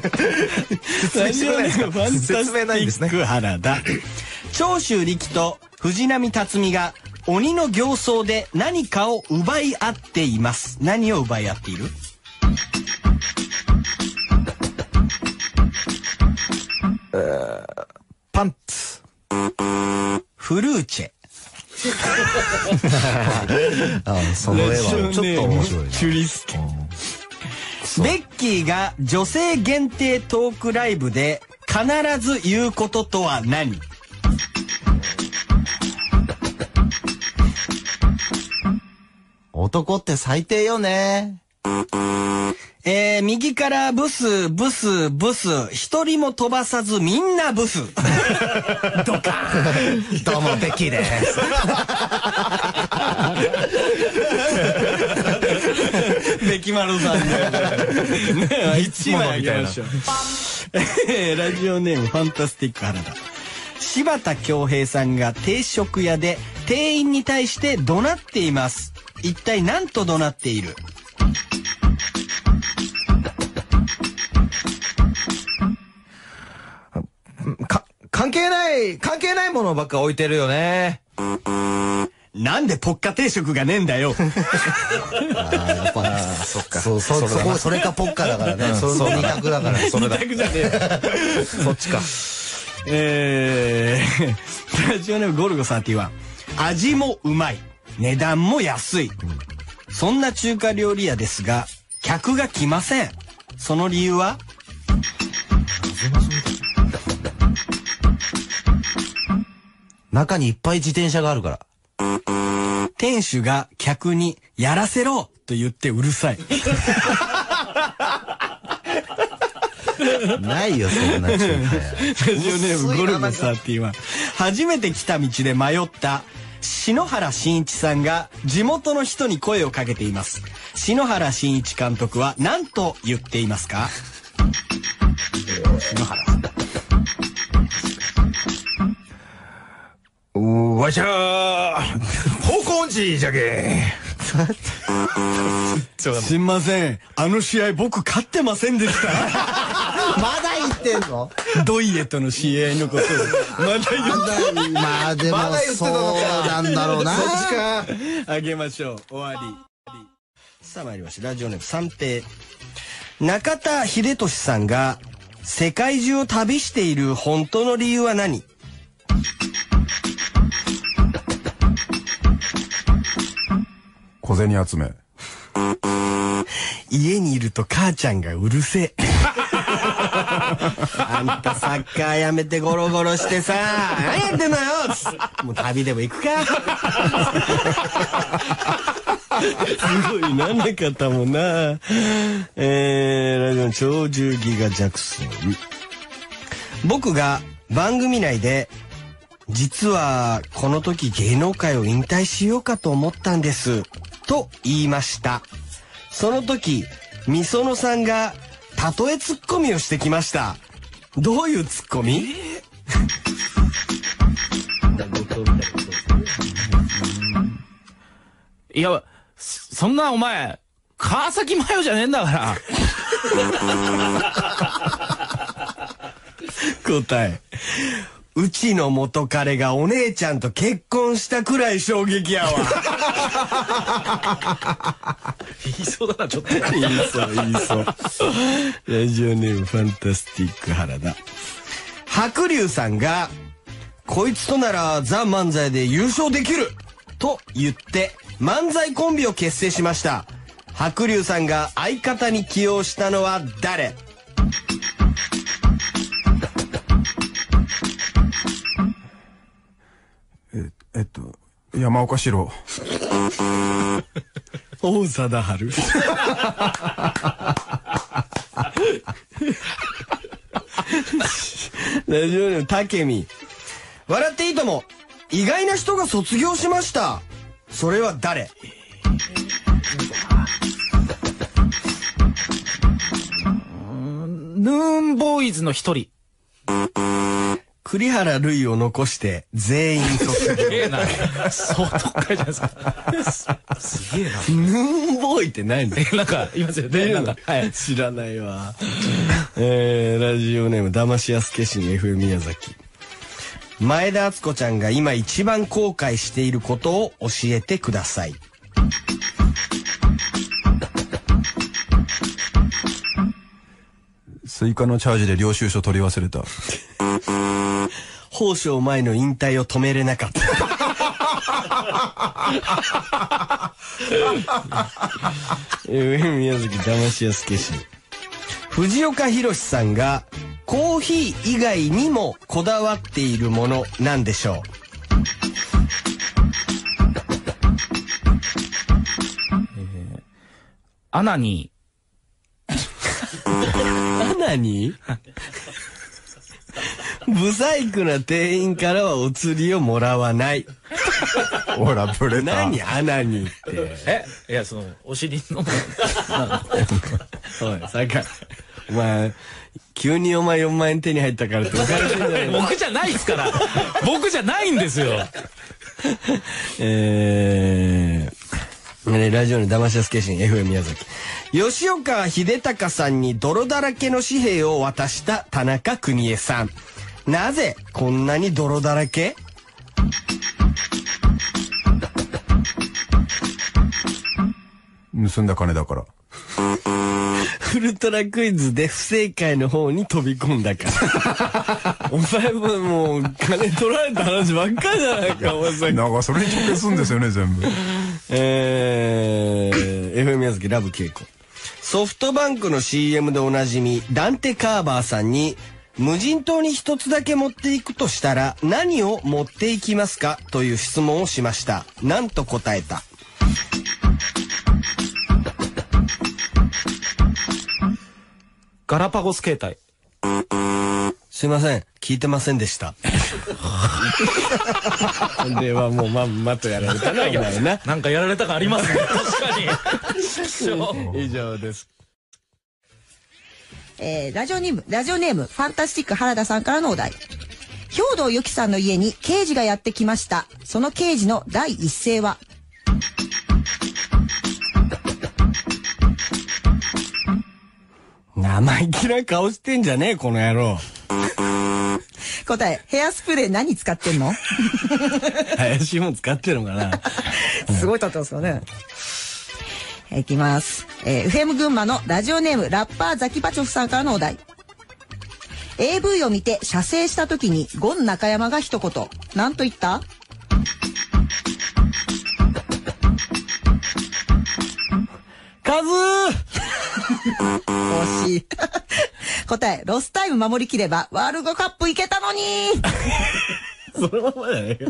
ないですね。原田。長州力と藤波辰巳が鬼の形相で何かを奪い合っています。何を奪い合っている？ パンツ。 フルーチェ。 その絵はちょっと面白いな。 チュリスケ。ベッキーが女性限定トークライブで必ず言うこととは何？ 男って最低よね。 右からブス、ブス、ブス、一人も飛ばさずみんなブス。ドカーン。 どうも、ベッキーです。 ベキマルさんで。一枚あげましょう。ラジオネームファンタスティック原田。柴田恭平さんが定食屋で店員に対して怒鳴っています。一体何と怒鳴っている？ 関係ないものばっか置いてるよね。 なんでポッカ定食がねえんだよ。 やっぱそっか。それかポッカだからね。その二択だから。それだ。 二択じゃねえ。 そっちか。 ラジオネームゴルゴ31。味もうまい。値段も安い。そんな中華料理屋ですが、客が来ません。その理由は？ 中にいっぱい自転車があるから。 店主が客にやらせろと言ってうるさい。 ないよ、そんな中華屋。 ラジオネームゴルゴ31。初めて来た道で迷った篠原慎一さんが地元の人に声をかけています。篠原慎一監督は何と言っていますか？篠原さん。 わしゃー、方向音痴じゃけ。 すいません。あの試合僕勝ってませんでした。 まだ言ってんの？ ドイエとの試合のことをまだ言って。 まあでもそうなんだろうな。そっちか。 あげましょう。終わり。さあ参りましょう。ラジオネーム三平。中田秀俊さんが世界中を旅している本当の理由は何？ 小銭集め。 家にいると母ちゃんがうるせえ。あんたサッカーやめてゴロゴロしてさ、何やってんのよ。もう旅でも行くか。すごいな、なかったもんな。ラジオ鳥獣ギガジャクソン。僕が番組内で実はこの時芸能界を引退しようかと思ったんですと言いました。その時みそのさんが例えツッコミをしてきました。どういうツッコミ？ いや、そんなお前川崎麻世じゃねえんだから。 答え。うちの元彼がお姉ちゃんと結婚したくらい衝撃やわ。 言いそうだな、ちょっと。 言いそう。ラジオネームファンタスティック原田。白龍さんがこいつとならザ・漫才で優勝できると言って漫才コンビを結成しました。白龍さんが相方に起用したのは誰？ 山岡四郎。 王貞治。ラジオネームたけみ。笑っていいとも意外な人が卒業しました。それは誰？ ヌーンボーイズの一人。 栗原類を残して全員卒業。 すげえな。相当かいじゃないですか。すげえな。 ヌーンボーイって何？ なんかいますよね。なんか、はい。 知らないわ。ラジオネーム騙しやすけしの FM 宮崎。前田敦子ちゃんが今一番後悔していることを教えてください。 スイカのチャージで領収書取り忘れた。 宝生前の引退を止めれなかった。宮崎騙しやすけし。藤岡弘さんがコーヒー以外にもこだわっているものなんでしょう？ アナニー。 アナニー？ブサイクな店員からはお釣りをもらわない。 ほら、ブレた。 何アナニーって。 いや、その、お尻の。 おい、さか、お前、急にお前4万円手に入ったからって浮かれてんじゃないの？ 僕じゃないっすから。僕じゃないんですよ。 ラジオの騙しやすけしん FM 宮崎。吉岡秀隆さんに泥だらけの紙幣を渡した田中邦衛さん。なぜこんなに泥だらけ？ 盗んだ金だから。 ウルトラクイズで不正解の方に飛び込んだから。お前もう金取られた話ばっかりじゃないか、お前さ。 なんかそれに直結するんですよね、全部。 FM 宮崎ラブ稽古。ソフトバンクの CM でおなじみダンテ・カーバーさんに無人島に一つだけ持っていくとしたら何を持っていきますかという質問をしました。なんと答えた？ ガラパゴス携帯。 すいません、聞いてませんでした。 ではもうまんまとやられたな、今のな。 なんかやられた感ありますね。確かに。 以上です。 ラジオネーム、ファンタスティック原田さんからのお題。兵藤由紀さんの家に刑事がやってきました。その刑事の第一声は？ 生意気な顔してんじゃねえ、この野郎。 答え、ヘアスプレー何使ってんの？ 怪しいもん使ってるのかな。 すごい立ってますよね。いきます。FM 群馬のラジオネームラッパーザキバチョフさんからのお題。AV を見て射精した時にゴン中山が一言。なんと言った？ カズ惜しい。答え、ロスタイム守りきればワールドカップ行けたのに。 そのままだね。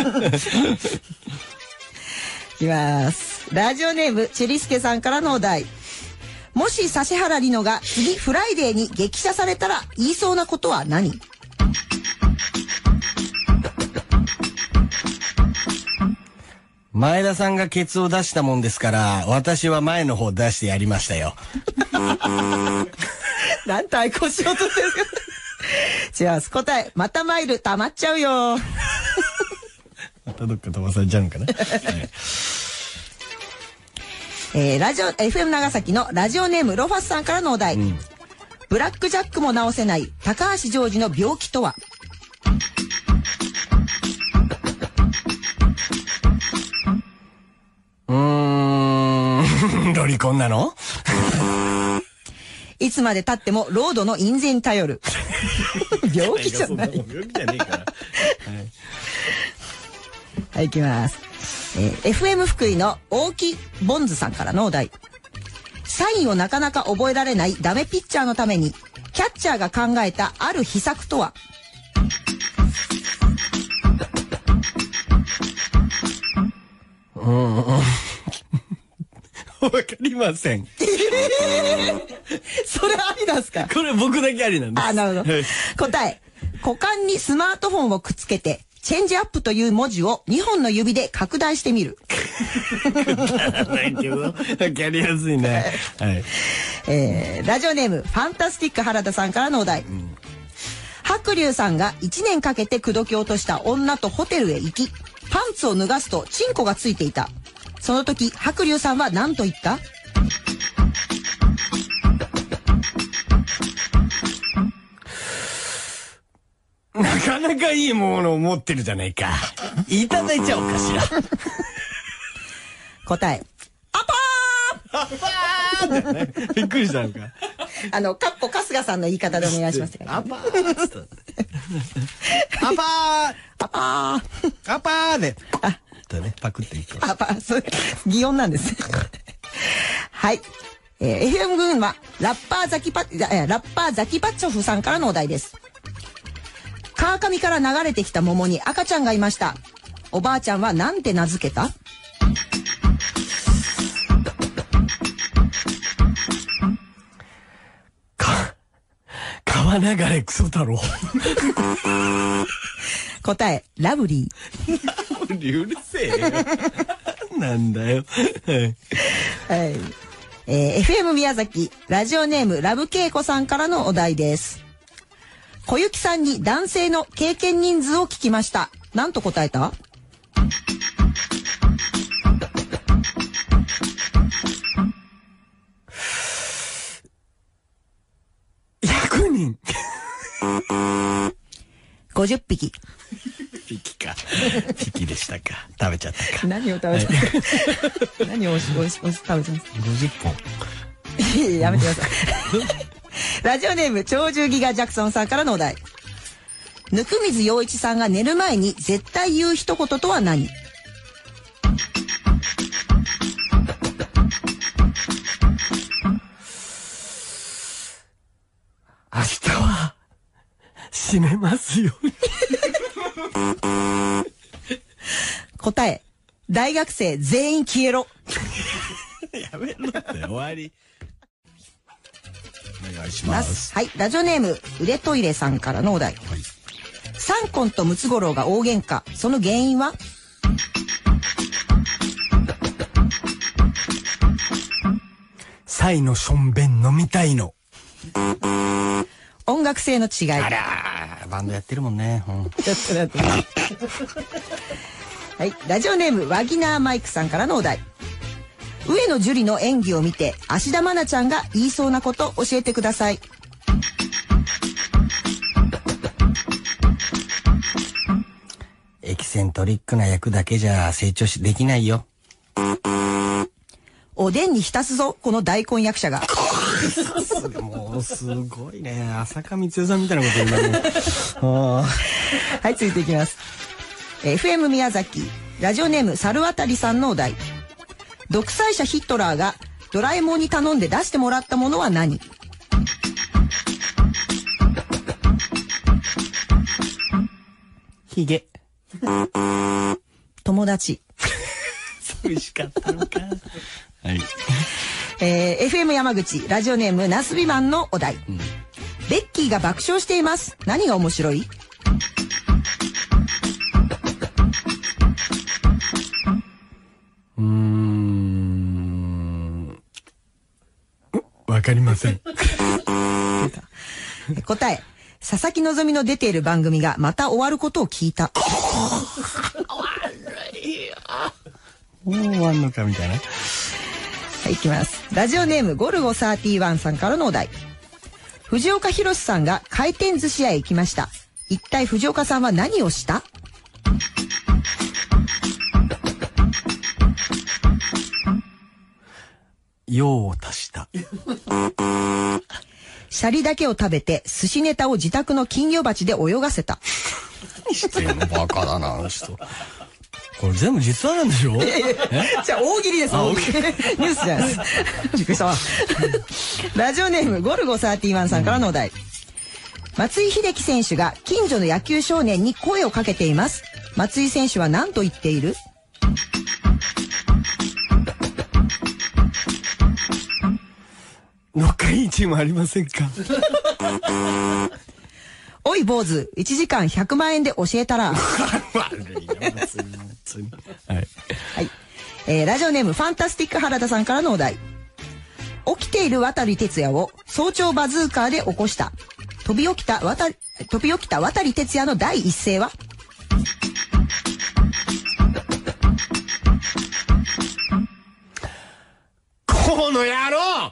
いきます。ラジオネームチェリスケさんからのお題。もし指原莉乃が次フライデーに激写されたら言いそうなことは何？ 前田さんがケツを出したもんですから、私は前の方出してやりましたよ。 なんて愛好しようとしてるんですか？違います。答え、またマイル溜まっちゃうよ。 またどっか飛ばされちゃうんかな。 FM 長崎のラジオネームロファスさんからのお題。ブラックジャックも直せない高橋ジョージの病気とは？ ロリコンなの？ いつまで経ってもロードの印税に頼る。病気じゃない。 病気じゃねえから。 はい、行きます。FM 福井の大木ボンズさんからのお題。サインをなかなか覚えられないダメピッチャーのために、キャッチャーが考えたある秘策とは？ わかりません。 それありなんすか？ これ僕だけありなんです。 あ、なるほど。答え。股間にスマートフォンをくっつけて、チェンジアップという文字を2本の指で拡大してみる。 ないけど、わかりやすいね。はい。 ラジオネーム、ファンタスティック原田さんからのお題。白龍さんが1年かけて口説き落とした女とホテルへ行き、パンツを脱がすとチンコがついていた。その時、白龍さんは何と言った？ なかなかいいものを持ってるじゃないか。いただいちゃおうかしら。 答え。アパーびっくりしたのか。 ーかっこ春日さんの言い方でお願いします。 アパーっつったアパーアパーアパーで。とね、パクっていく。 アパー、それ、擬音なんです。はい。FM 群馬、ラッパーザキパッチョフさんからのお題です。川上から流れてきた桃に赤ちゃんがいました。おばあちゃんはなんて名付けた？ 川流れクソ太郎。 答え、ラブリー。うるせえよ。なんだよ。 はい。FM 宮崎、ラジオネームラブケイコさんからのお題です。小雪さんに男性の経験人数を聞きました。なんと答えた ？100人。 50匹。 匹か。匹でしたか。食べちゃったか。 何を食べちゃった何を食べちゃった 50本。 やめてください。ラジオネーム鳥獣ギガジャクソンさんからのお題。温水洋一さんが寝る前に絶対言う一言とは何？ 明日は死ねますよ。 答え、大学生全員消えろ。 やめろって終わり。お願いします。 はい、ラジオネーム腕トイレさんからのお題。サンコンとムツゴロウが大喧嘩、その原因は？ サイのしょんべん飲みたいの。 音楽性の違い。 あらー、バンドやってるもんね。 やってる。はい、ラジオネームワギナーマイクさんからのお題。上野樹里の演技を見て芦田愛菜ちゃんが言いそうなこと教えてください。 エキセントリックな役だけじゃ成長できないよ。 おでんに浸すぞこの大根役者が。 もうすごいね、浅香光代さんみたいなこと言うな。 はい、続いていきます。FM 宮崎ラジオネーム猿渡さんのお題。独裁者ヒットラーがドラえもんに頼んで出してもらったものは何？ ヒゲ。 友達。 寂しかったのか。はい。 FM 山口ラジオネームナスビマンのお題。ベッキーが爆笑しています。何が面白い？ わかりません。 答え、佐々木希の出ている番組がまた終わることを聞いた。 もう終わんのかみたいな。 はい、いきます。ラジオネームゴルゴ31さんからのお題。藤岡弘さんが回転寿司屋へ行きました。一体藤岡さんは何をした？ 用を足した。 シャリだけを食べて寿司ネタを自宅の金魚鉢で泳がせた。 何してんの？バカだな、あの人。これ全部実話なんでしょ？ じゃあ大喜利です。大喜利。ニュースじゃないです。びっくりしたわ。ラジオネームゴルゴ31さんからのお題。松井秀喜選手が近所の野球少年に声をかけています。松井選手は何と言っている？ 仲いいチームありませんか？ おい坊主、1時間100万円で教えたら。 悪いな、別に。はい。 はい。ラジオネームファンタスティック原田さんからのお題。起きている渡哲也を早朝バズーカーで起こした。飛び起きた渡哲也の第一声は？ この野郎！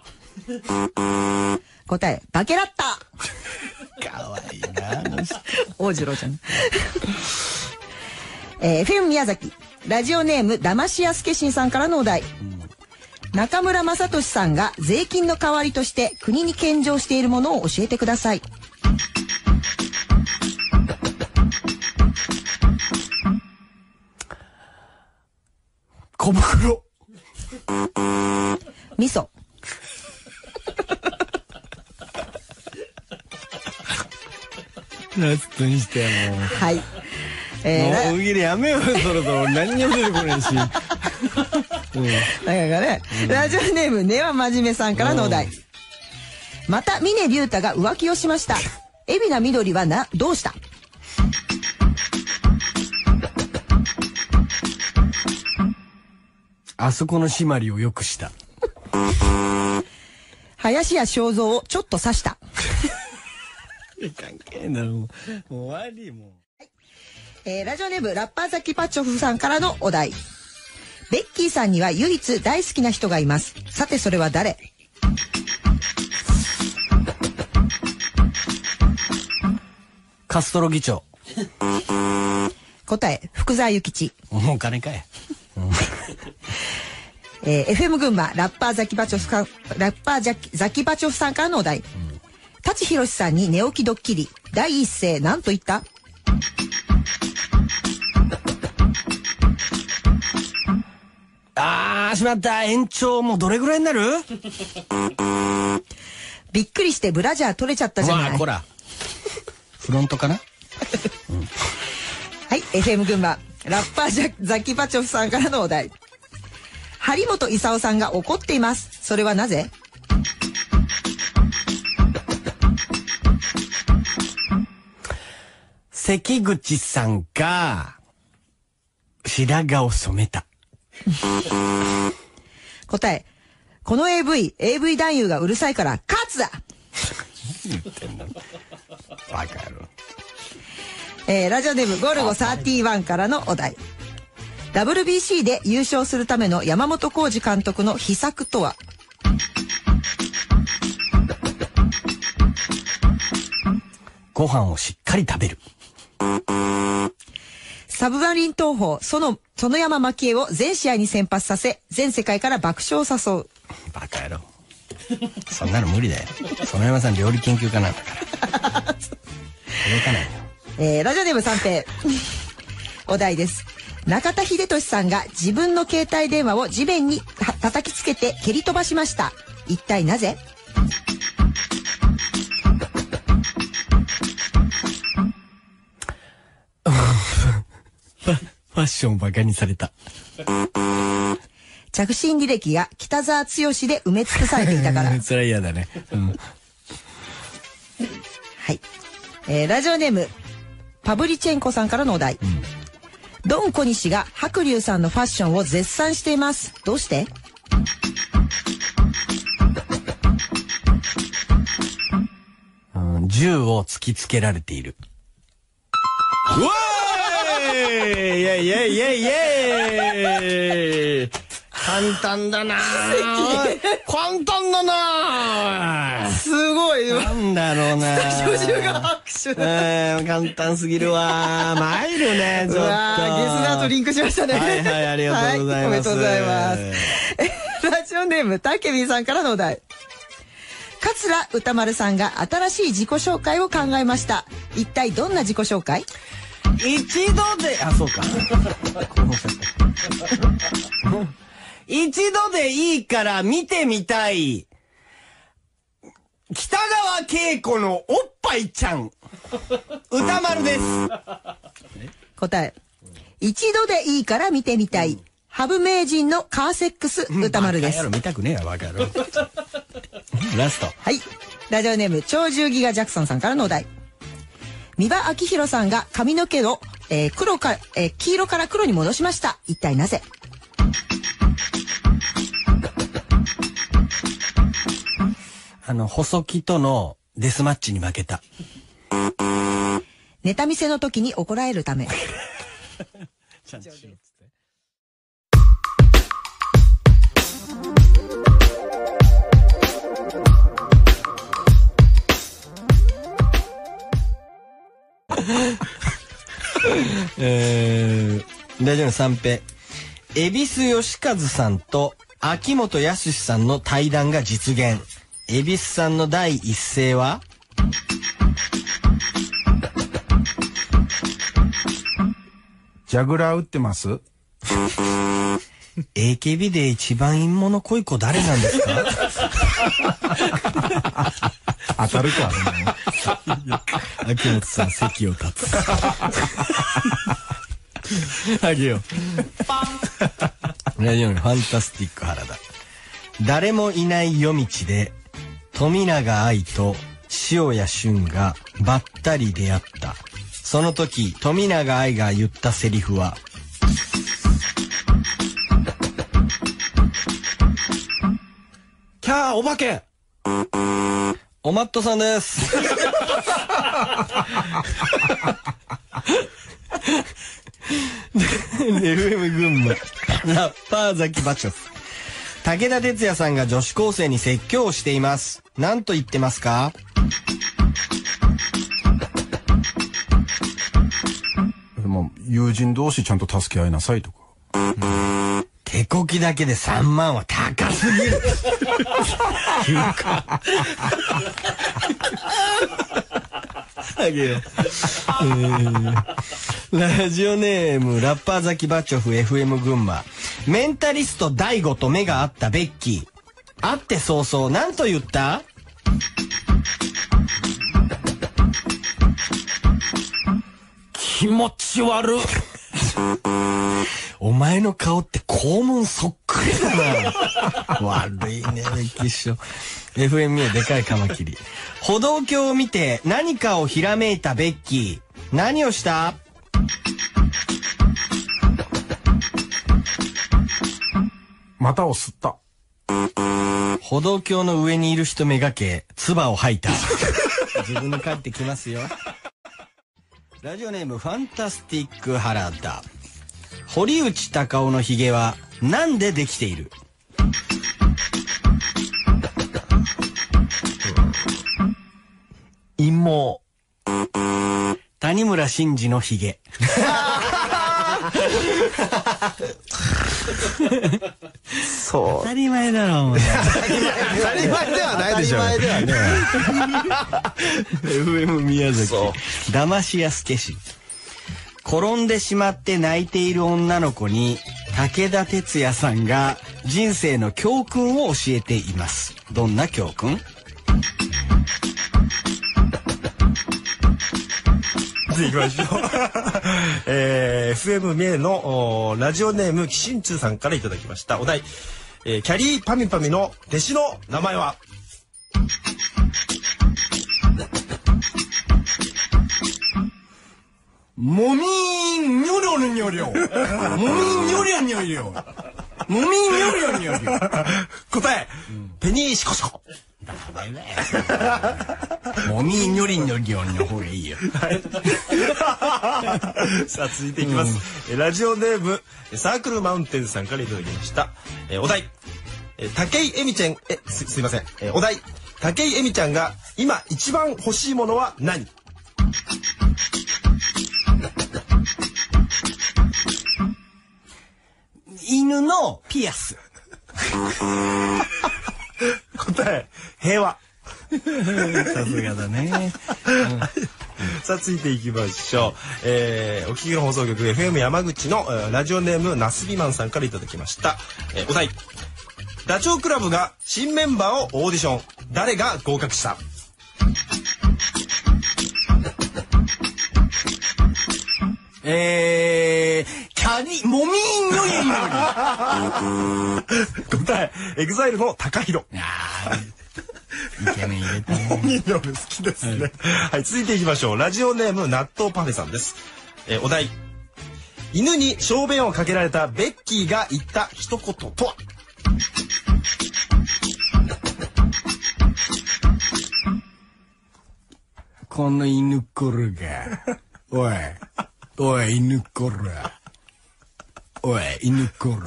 答え、バケラッタ。 かわいいな。 大次郎ちゃん。FM 宮崎ラジオネームだましやすけしんさんからのお題。中村雅俊さんが税金の代わりとして国に献上しているものを教えてください。 小袋。 味噌。 ラストにしてもう。 はい。 もう大喜利やめようよ、そろそろ。何にも出てこないし。 なんかね、ラジオネーム根は真面目さんからのお題。また峰竜太が浮気をしました。海老名みどりはどうした？ あそこの締まりを良くした。 林家正蔵をちょっと刺した。 関係ない。もう終わりもう。 ラジオネームラッパーザキパチョフさんからのお題。ベッキーさんには唯一大好きな人がいます。さてそれは誰？ カストロ議長。 答え、福沢諭吉。 もう金かい。 FM 群馬ラッパーザキパチョフさんからのお題。舘ひろしさんに寝起きドッキリ第一声何と言った？ しまった。延長もうどれぐらいになる？ びっくりしてブラジャー取れちゃったじゃない。 ほら。 フロントかな。 はい、FM 群馬ラッパーザキパチョフさんからのお題。張本勲さんが怒っています。それはなぜ？ 関口さんが白髪を染めた。 答え。この AV 男優がうるさいからカツだ。 言ってんだ。バカ野郎。 ラジオネームゴルゴ31からのお題。WBC で優勝するための山本浩二監督の秘策とは？ ご飯をしっかり食べる。 サブマリン投法園山蒔絵を全試合に先発させ全世界から爆笑を誘う。 バカ野郎。そんなの無理だよ。園山さん料理研究家なんだから。届かないよ。 ラジオネーム三平お題です。中田英寿さんが自分の携帯電話を地面に叩きつけて蹴り飛ばしました。一体なぜ？ ファッションをバカにされた。 着信履歴が北澤剛で埋め尽くされていたから。 それは嫌だね。 はい。ラジオネームパブリチェンコさんからのお題。ドン小西が白龍さんのファッションを絶賛しています。どうして？ 銃を突きつけられている。うわーい！イェイイェイイェイイェイ！簡単だなー。簡単だなー。 すごい。 なんだろうなー。 スタジオ中が拍手だ。 簡単すぎるわー。参るね、ちょっと。 ゲスナーとリンクしましたね。 はいはい、ありがとうございます。 おめでとうございます。ラジオネームたけびんさんからのお題。桂歌丸さんが新しい自己紹介を考えました。一体どんな自己紹介？ 一度で、そうか。一度でいいから見てみたい。北川景子のおっぱいちゃん。歌丸です。 答え。一度でいいから見てみたい。ハブ名人のカーセックス歌丸です。 バカ野郎見たくねえわ、バカ野郎。ラスト。 はい。ラジオネーム超獣ギガジャクソンさんからのお題。三輪明宏さんが髪の毛を、黄色から黒に戻しました。一体なぜ？ 細木とのデスマッチに負けた。 ネタ見せの時に怒られるため。 ちゃんとしろっつって。大丈夫三平。恵比寿義和さんと秋元康さんの対談が実現。恵比寿さんの第一声は？ ジャグラー打ってます？ AKB で一番陰謀の濃い子誰なんですか？ 当たるか。 秋元さん席を立つ。あげよう。ラジオのファンタスティック原田。誰もいない夜道で富永愛と塩谷俊がばったり出会った。その時富永愛が言ったセリフは？ キャーお化け。 おマットさんです。FM 群馬ラッパーザキバチョフ。武田鉄矢さんが女子高生に説教をしています。何と言ってますか？ もう友人同士ちゃんと助け合いなさいとか。 手こきだけで3万は高すぎる。あげよう。ラジオネームラッパーザキバチョフ FM 群馬。メンタリスト大悟と目が合ったベッキー。会って早々何と言った？ 気持ち悪い。 お前の顔って肛門そっくりだな。悪いね、歴史書。FMA でかいカマキリ。歩道橋を見て何かをひらめいたベッキー。何をした？ 股を吸った。 歩道橋の上にいる人めがけ、唾を吐いた。自分の帰ってきますよ。ラジオネームファンタスティック原田。堀内孝雄のひげはなんでできている？ 陰毛。 谷村新司のひげ。 そう。 当たり前だろ、お前。 当たり前ではないでしょ。当たり前ではね。 FM 宮崎。騙しやすけし。転んでしまって泣いている女の子に武田鉄矢さんが人生の教訓を教えています。どんな教訓？ 次行きましょう。FM 三重のラジオネームキシンチュウさんからいただきました。お題、キャリーパミュパミュの弟子の名前は？ もみーにょりょにょりょ。もみーにょりょにょりょ。もみーにょりょにょりょ。 答え、ペニーシコシコ。 もみーにょりにょりょの方がいいよ。 さあ続いていきます。ラジオネームサークルマウンテンさんからいただきました。お題、武井絵美ちゃん、すいません。お題、武井絵美ちゃんが今一番欲しいものは何？ 犬のピアス。 答え、平和。 さすがだね。 さあ続いていきましょう。お聞きの放送局 FM 山口のラジオネームナスビマンさんからいただきました。お題、ダチョウ倶楽部が新メンバーをオーディション。誰が合格した？ キャリもみーのりのり。答え、エグザイルの高弘。 イケメン入れたね。 もみーのり好きですね。はい、続いていきましょう。ラジオネーム納豆パフェさんです。お題、犬に小便をかけられたベッキーが言った一言とは？ この犬ころが、おい犬こら、おい犬こら。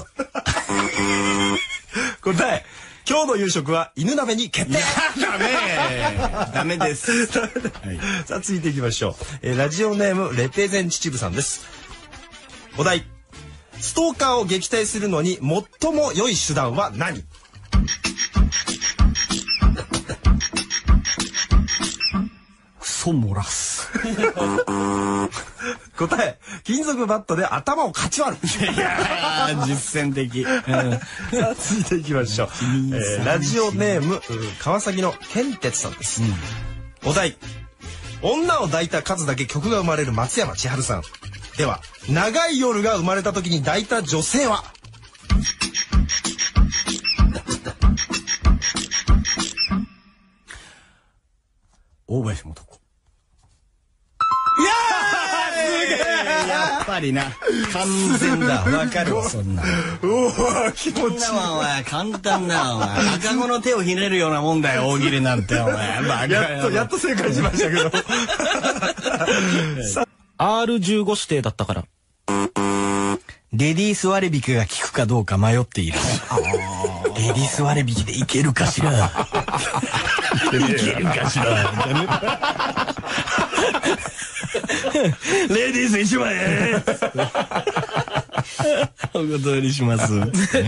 答え、今日の夕食は犬鍋に決定。 ダメです。 さあ続いていきましょう。ラジオネームレペゼン秩父さんです。お題、ストーカーを撃退するのに最も良い手段は何？ クソ漏らす。 答え、金属バットで頭をかち割る。 いやー、実践的。 さあ続いていきましょう。ラジオネーム川崎の健哲さんです。お題、女を抱いた数だけ曲が生まれる松山千春さん。では、長い夜が生まれた時に抱いた女性は？ 大林素子。やっぱりな、完全だ。わかるわ、そんな。 おお、気持ちいい。 そんなお前簡単だ、お前。赤子の手をひねるようなもんだよ、大喜利なんて、お前。 やっと正解しましたけど。 R15 指定だったから。 レディース割引が効くかどうか迷っている。レディース割引でいけるかしら。いけるかしら。レディース1万円。お断りします。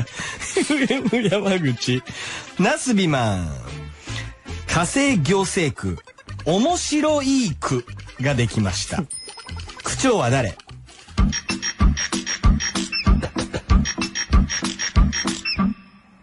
山口。ナスビマン。火星行政区。面白い区ができました。区長は誰？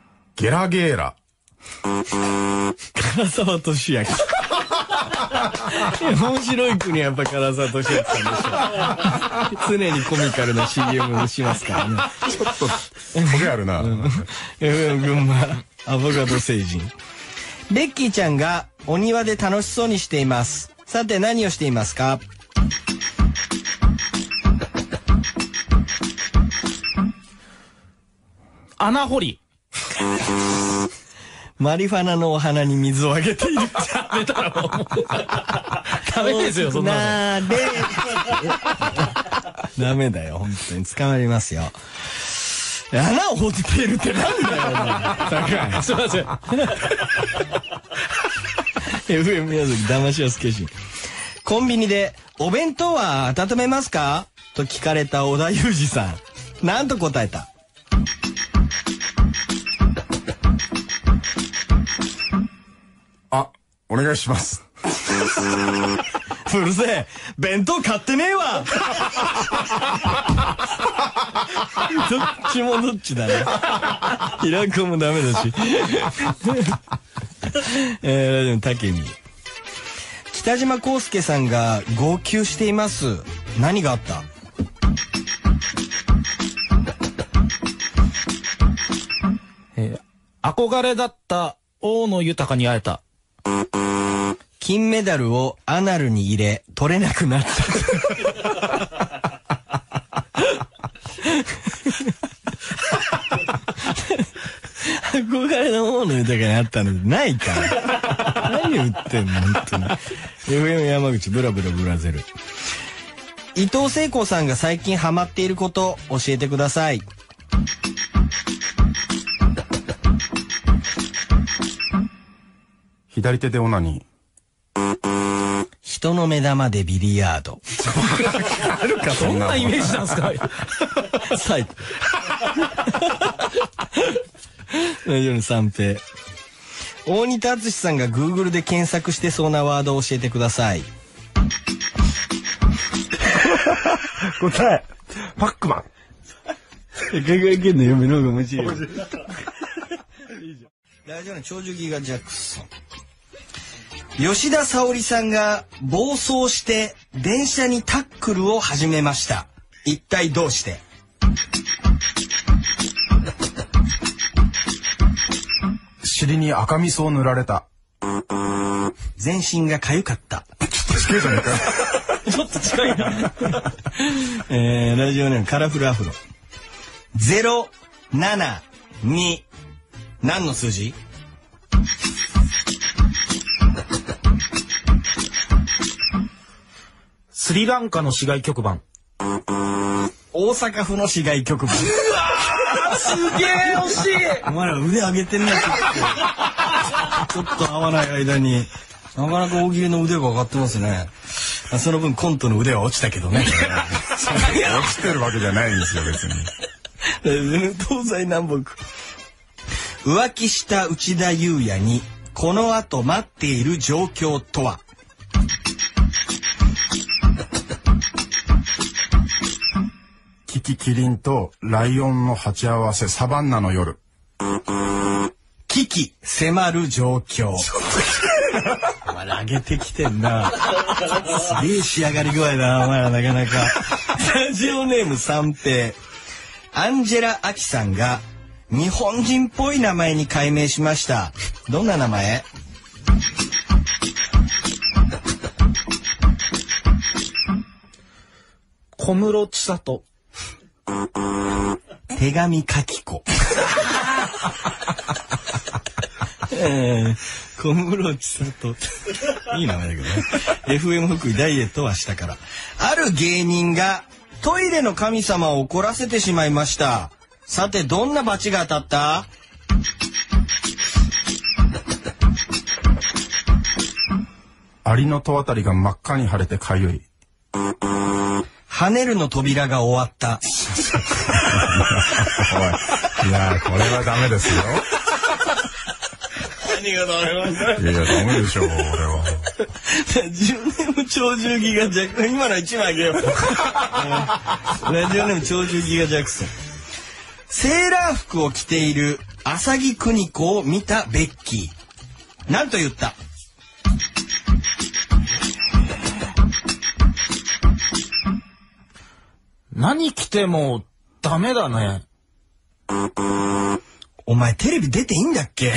ゲラゲーラ。 唐沢俊明。 面白い国はやっぱ唐沢俊明さんでしょ。常にコミカルな CM をしますからね。 ちょっとトゲあるな。 FM 群馬アボカド星人。ベッキーちゃんがお庭で楽しそうにしています。さて何をしていますか？ 穴掘り。 マリファナのお花に水をあげている。 ダメだろ。ダメですよ、そんなの。 ダメだよ、本当に捕まりますよ。穴を掘っているってなんだよ、お前。 すいません。 FM 宮崎騙しやすけし。コンビニでお弁当は温めますかと聞かれた小田裕二さん。なんと答えた？ あ、お願いします。 うるせえ、弁当買ってねえわ。どっちもどっちだね。平子もダメだし。ラジオたけみ。北島康介さんが号泣しています。何があった？ 憧れだった大野豊に会えた。 金メダルをアナルに入れ取れなくなった。憧れの大野豊にあったのないから。何言ってんの本当に。FM 山口ブラブラブラゼル。伊藤聖子さんが最近ハマっていること教えてください。 左手でオナニー。 人の目玉でビリヤード。 あるか、そんなイメージなんですか。 最高。ラジオの三平。大仁田敦さんが Google で検索してそうなワードを教えてください。 答え、パックマン。 考えけんの読みの方が面白い。ラジオの長寿ギガジャクソン。吉田沙保里さんが暴走して電車にタックルを始めました。一体どうして？ 尻に赤味噌を塗られた。 全身が痒かった。 近いじゃねえか。 ちょっと近いな。 ラジオネームカラフルアフロ。072。何の数字？ スリランカの市街局番。 大阪府の市街局番。 すげえ惜しい。 お前ら腕上げてんなってちょっと合わない間になかなか大喜利の腕が上がってますね。その分コントの腕は落ちたけどね。 落ちてるわけじゃないんですよ別に。 東西南北。浮気した内田裕也にこの後待っている状況とは？ キキキリンとライオンの鉢合わせ、サバンナの夜。 危機迫る状況。お前ら上げてきてんな。すげえ仕上がり具合だなお前らなかなか。ラジオネーム三平。アンジェラ・アキさんが日本人っぽい名前に改名しました。どんな名前？ 小室千里。 手紙書き子。小室千里。いい名前だけどね。FM 福井ダイエットは明日から。ある芸人がトイレの神様を怒らせてしまいました。さてどんな罰が当たった？ アリの戸あたりが真っ赤に腫れてかゆい。 跳ねるの扉が終わった。 おい、いやこれはダメですよ。 何がダメなんだ。 いやダメでしょう俺は。 ラジオネーム鳥獣ギガジャクソン。今の1枚あげよう。ラジオネーム鳥獣ギガジャクソン。セーラー服を着ている浅木邦子を見たベッキー。なんと言った？ 何着てもダメだね。 お前テレビ出ていいんだっけ？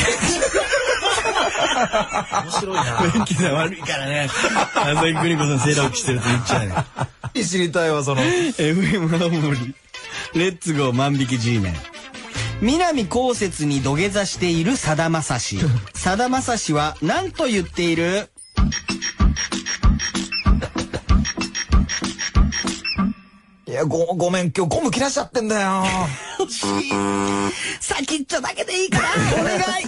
面白いな。 雰囲気が悪いからね。朝日邦子さんセーラー服着てると言っちゃうね。 知りたいわ、その。 FM 青森。レッツゴー万引き G メン。南こうせつに土下座しているさだまさし。さだまさしは何と言っている？ いや、ごめん、今日ゴム切らしちゃってんだよ。 惜しい。先っちょだけでいいから、お願い。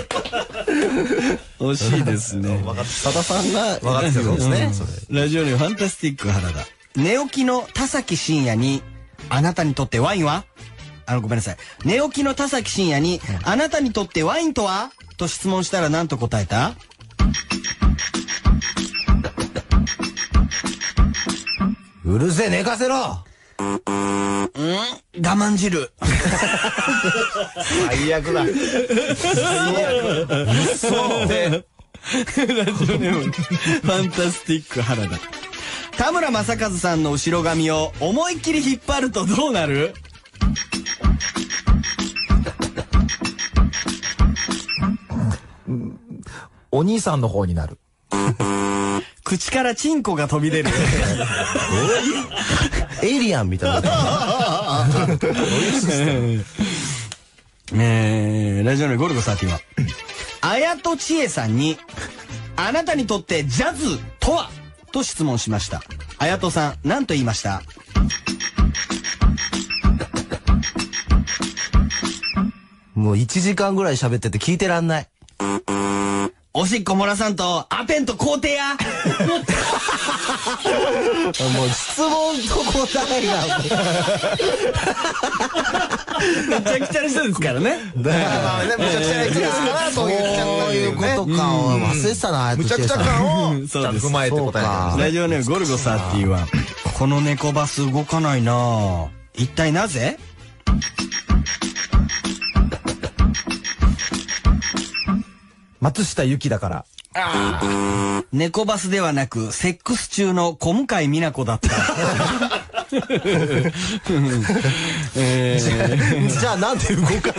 惜しいですね。 さださんが分かってるんですね。 ラジオネームファンタスティック原田。寝起きの田崎真也に、あなたにとってワインは？ごめんなさい。寝起きの田崎真也に、あなたにとってワインとは？と質問したら何と答えた？ うるせえ、寝かせろ。 我慢汁。 最悪だ。 そうで。ラジオネームファンタスティック原田。田村正和さんの後ろ髪を思いっきり引っ張るとどうなる？ お兄さんの方になる。 口からチンコが飛び出る。 エイリアンみたいな。 ラジオネームゴルゴ31は。綾戸千恵さんに、あなたにとってジャズとは？と質問しました。綾戸さん、何と言いました？ もう1時間ぐらい喋ってて聞いてらんない。 おしっこ漏らさんとアペンと肯定や。 もう質問と答えが。 めちゃくちゃな人ですからね。 まあね、むちゃくちゃな人ですから、そういうことか。忘れてたな、むちゃくちゃ感をちゃんと踏まえて答えた。 ラジオネームゴルゴ31は、この猫バス動かないなぁ。一体なぜ？ 松下由紀だから。 猫バスではなく、セックス中の小向井美奈子だった。 じゃあなんで動か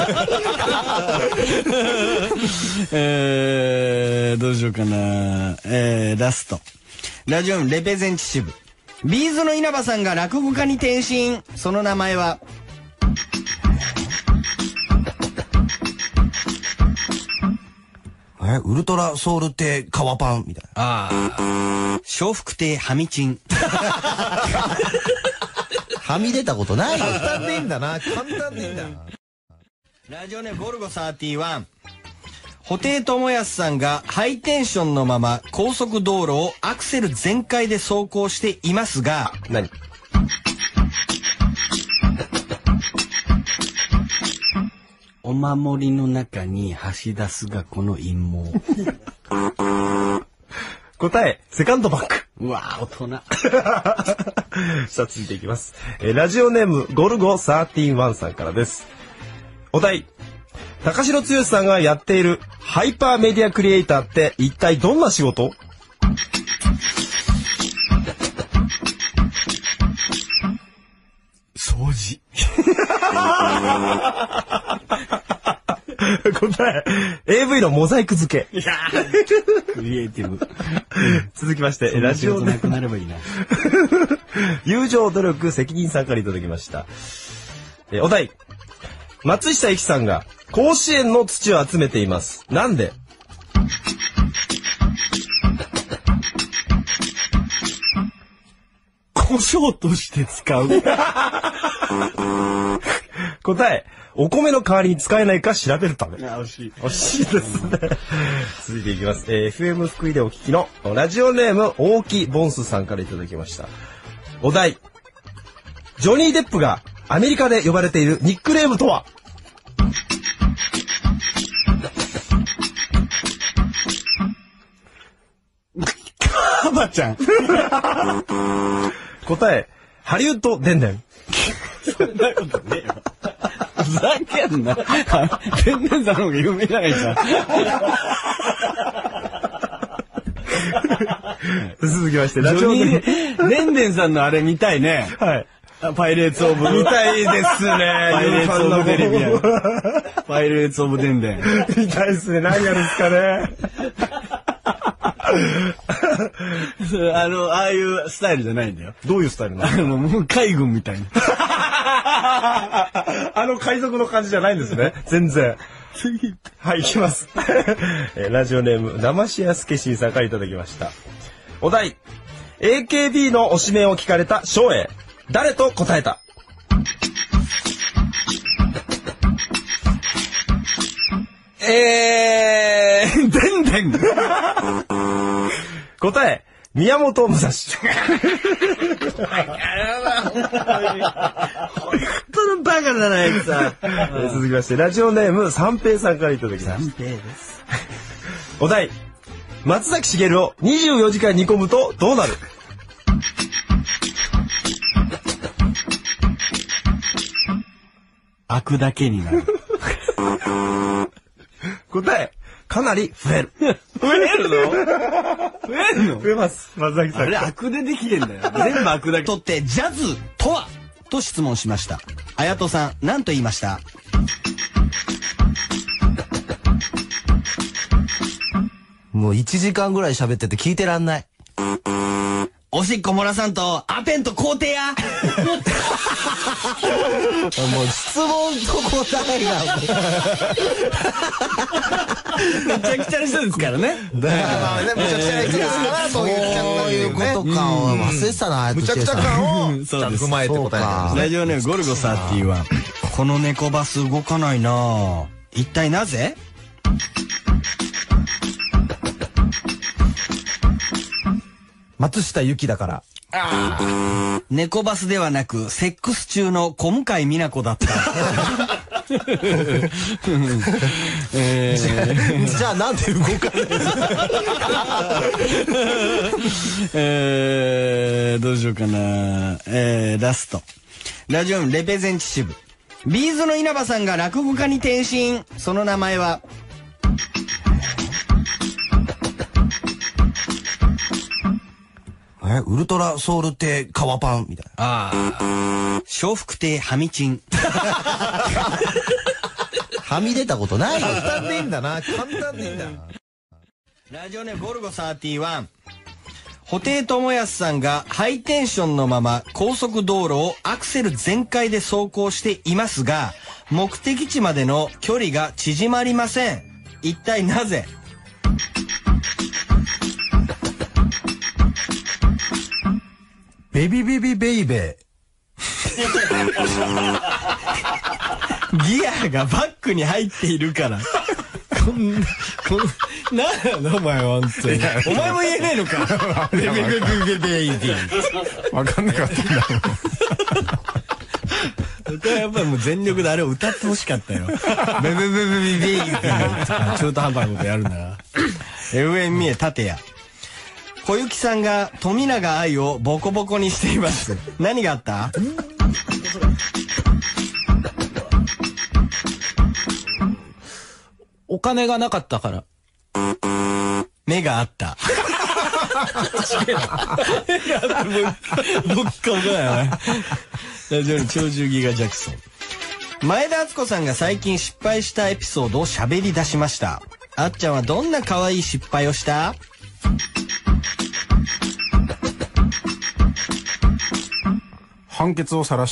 ない？ どうしようかな。ラスト。ラジオレペゼン秩父。ビーズの稲葉さんが落語家に転身。その名前は？ ウルトラソウル亭革パンみたいな。 笑福亭ハミチン。 はみ出たことない。簡単でいいんだな。簡単でいいんだな。 ラジオネームゴルゴ31。布袋寅泰さんがハイテンションのまま高速道路をアクセル全開で走行していますが、 何？ お守りの中に橋出すがこの陰謀。 答え、セカンドバック。 うわぁ、大人。 さあ、続いていきます。ラジオネーム、ゴルゴ131さんからです。お題。高城剛さんがやっているハイパーメディアクリエイターって一体どんな仕事？ 掃除。 答え、AV のモザイク付け。 いやクリエイティブ。 続きまして、ラジオなくなればいいな。 友情努力責任さんからいただきました。お題。松下由紀さんが甲子園の土を集めています。なんで？ 胡椒として使う。 答え、お米の代わりに使えないか調べるため。 惜しい。 惜しいですね。続いていきます。FM 福井でお聞きのラジオネーム大木ボンスさんからいただきました。お題。ジョニー・デップがアメリカで呼ばれているニックネームとは？ カバちゃん。 答え、ハリウッドでんでん。 そんなことねえよ。ふざけんな。でんでんさんの方が有名じゃないか。 続きまして、ラジオネーム。 でんでんさんのあれ見たいね。 はい。 パイレーツオブ。 見たいですね。 パイレーツオブデリビアン。パイレーツオブデンデン。 見たいですね。何やるんですかね。 ああいうスタイルじゃないんだよ。 どういうスタイルなの？ もう海軍みたいな。 海賊の感じじゃないんですね。全然。はい、いきます。ラジオネーム、生しやすけしんさんからいただきました。お題。AKB の推しメンを聞かれた翔英。誰と答えた？ でんでん。 答え、宮本武蔵。 本当のバカだな、あいつさ。 続きまして、ラジオネーム、三平さんからいただきました。 三平です。 お題、松崎しげるを24時間煮込むとどうなる？ 開くだけになる。 答え、かなり増える。 増えるの？増えるの？ 増えます。松崎さん。 あれ開くでできてんだよ。全部開くだけ。とってジャズとはと質問しました。あやとさん、何と言いました？ もう1時間ぐらい喋ってて聞いてらんない。 おしっこ漏らさんとアペンと皇帝や。 もう質問と答えが。 めちゃくちゃな人ですからね。 めちゃくちゃな人ですからそういうことかを忘れてたな。 むちゃくちゃ感をちゃんと踏まえて答えてますね。 ラジオネームゴルゴ31。この猫バス動かないな。一体なぜ？ 松下由樹だから。 猫バスではなくセックス中の小向井美奈子だった。 じゃあなんで動かないどうしようかな。ラスト。ラジオネームレペゼンチシブ。ビーズの稲葉さんが落語家に転身。その名前は？ ウルトラソウル亭革パンみたいな。 笑福亭ハミチン。 はみ出たことない。 簡単でいいんだな。簡単でいいんだな。 ラジオネームゴルゴ31。布袋寅泰さんがハイテンションのまま高速道路をアクセル全開で走行していますが、目的地までの距離が縮まりません。一体なぜ？ ベビビビベイベギアがバックに入っているから。なんだお前は本当に。お前も言えねえのか。ベビビビベイベー。 わかんなかったんだ。 僕はやっぱりもう全力であれを歌ってほしかったよ。ベビビビビベイベー。中途半端なことやるんだな。上見え立谷。小雪さんが富永愛をボコボコにしています。何があった？ お金がなかったから。 目があった。僕かもだよね。ラジオの鳥獣ギガジャクソン。前田敦子さんが最近失敗したエピソードを喋り出しました。あっちゃんはどんな可愛い失敗をした？ 判決を晒した。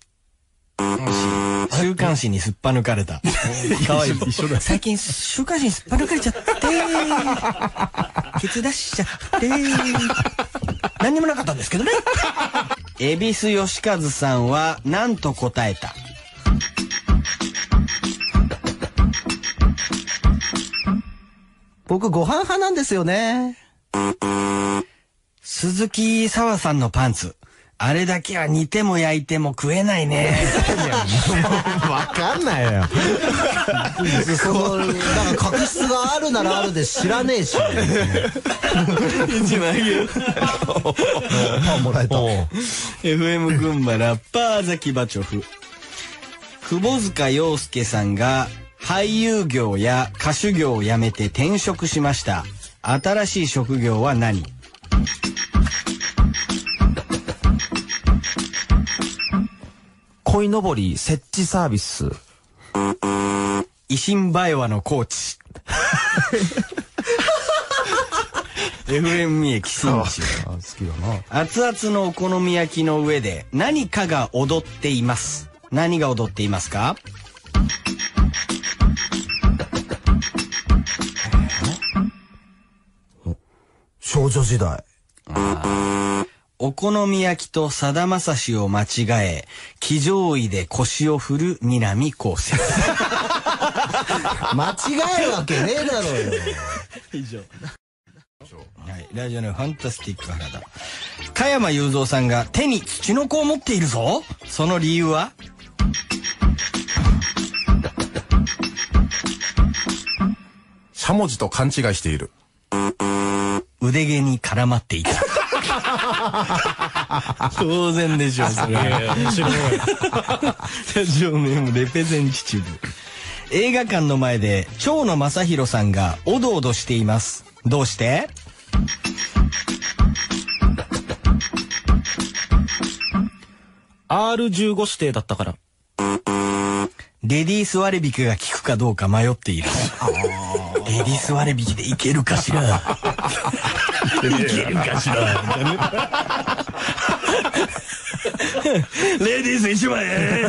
週刊誌にすっぱ抜かれた。可愛い。最近週刊誌にすっぱ抜かれちゃって、ケツ出しちゃって、何にもなかったんですけどね。恵比寿義和さんは何と答えた？ 僕ご飯派なんですよね。 鈴木沙和さんのパンツ。あれだけは煮ても焼いても食えないね。 わかんないよ。なんか確執があるならあるで知らねえし。 一枚あげる。 パンもらえた。 FM 群馬ラッパーザキバチョフ。窪塚洋介さんが俳優業や歌手業を辞めて転職しました。新しい職業は何？ 鯉のぼり設置サービス。 維新バイワのコーチ。FM 三重寄進地。 好きだな。 熱々のお好み焼きの上で何かが踊っています。何が踊っていますか？ 少女時代。 お好み焼きとさだまさしを間違え、騎乗位で腰を振る南こうせつ。 間違えるわけねえだろうよ。 以上。はい、ラジオのファンタスティック原田。加山雄三さんが手にツチノコを持っているぞ。その理由は？ しゃもじと勘違いしている。 腕毛に絡まっていた。当然でしょう、それ。面白い。ラジオネームレペゼンチチブ。映画館の前で蝶野正洋さんがおどおどしています。どうして？ R15 指定だったから。 レディース割引が効くかどうか迷っている。レディース割引でいけるかしら。いけるかしら。レディース1万円。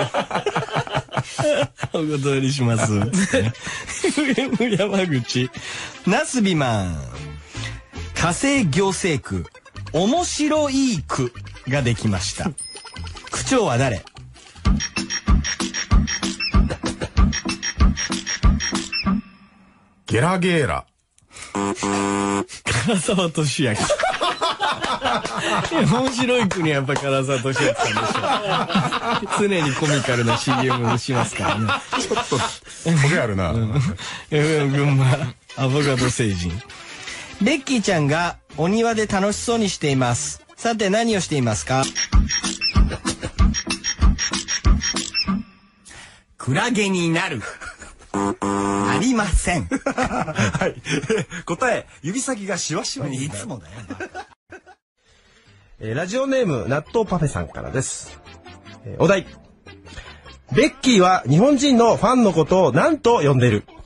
お断りします。山口。ナスビマン。火星行政区。面白い区ができました。区長は誰？ ゲラゲーラ。 唐沢俊明。面白い国はやっぱ唐沢俊明さんでしょ。常にコミカルな CM をしますからね。 ちょっと、トゲあるな。 FM 群馬、アボカド星人。ベッキーちゃんがお庭で楽しそうにしています。さて何をしていますか？クラゲになる。ありません。 はい。答え、指先がシワシワに。 いつもだよ。 ラジオネーム、納豆パフェさんからです。お題。ベッキーは日本人のファンのことを何と呼んでいる？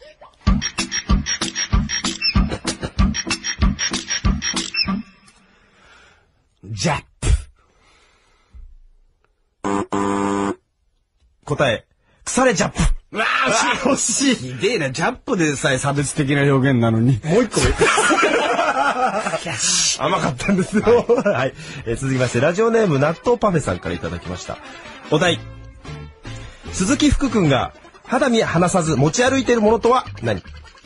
ジャップ。 答え、腐れジャップ。 わあ、惜しい。ひでえな、ジャップでさえ差別的な表現なのに。 もう一個。甘かったんですよ。はい。続きまして、ラジオネーム、納豆パフェさんからいただきました。お題。鈴木福くんが肌身離さず持ち歩いているものとは何？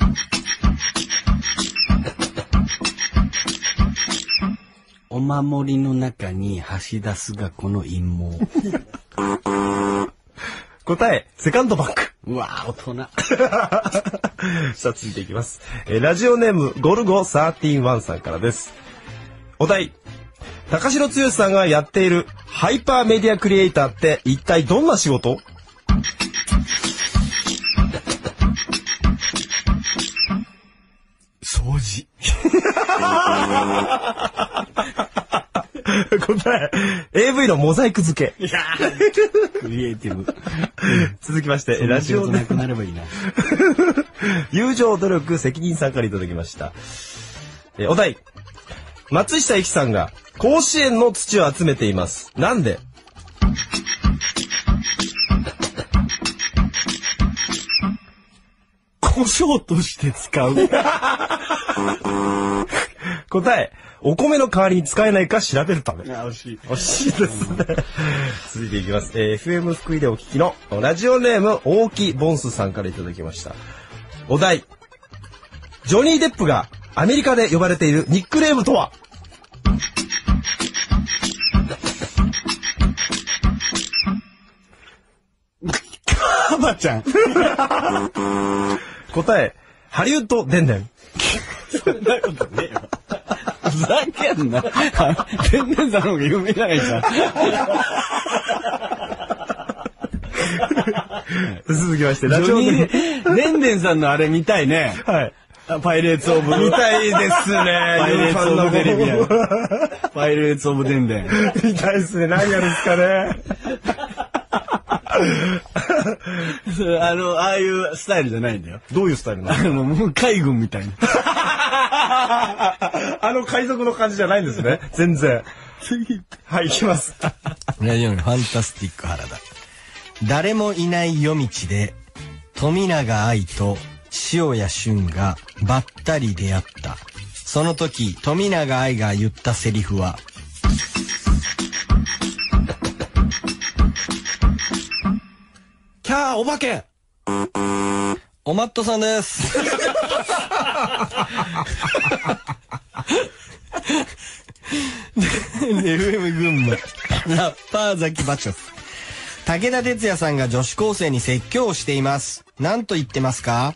お守りの中に橋出すがこの陰謀。 答え、セカンドバッグ。 うわぁ、大人。 さあ、続いていきます。ラジオネーム、ゴルゴ131さんからです。お題。高城剛さんがやっているハイパーメディアクリエイターって一体どんな仕事？ 掃除。 答え、AV のモザイク付け。 いやクリエイティブ。 続きまして、ラジオなくなればいいな。 友情努力責任さんからいただきました。お題。松下由紀さんが甲子園の土を集めています。なんで？ 胡椒として使う。 答え、お米の代わりに使えないか調べるため。 惜しい。 惜しいですね。続いていきます。FM 福井でお聞きのラジオネーム大木ボンスさんからいただきました。お題。ジョニー・デップがアメリカで呼ばれているニックネームとは？ カバちゃん。 答え、ハリウッドでんでん。 そんなことねえよ。ふざけんな。でんでんさんの方が有名じゃないか。 続きまして、ラジオネーム。 でんでんさんのあれ見たいね。 はい。 パイレーツオブ。 見たいですね。 パイレーツオブテレビや。パイレーツオブでんでん。 見たいですね。何やるんですかね。 ああいうスタイルじゃないんだよ。 どういうスタイルなの？ もう海軍みたいな。 海賊の感じじゃないんですね。全然。はい、行きます。 ラジオのファンタスティック原田。誰もいない夜道で、富永愛と塩谷俊がばったり出会った。その時、富永愛が言ったセリフは、 キャー、お化け。 おマットさんです。FM 群馬、ラッパーザキバチョフ。武田鉄矢さんが女子高生に説教をしています。何と言ってますか？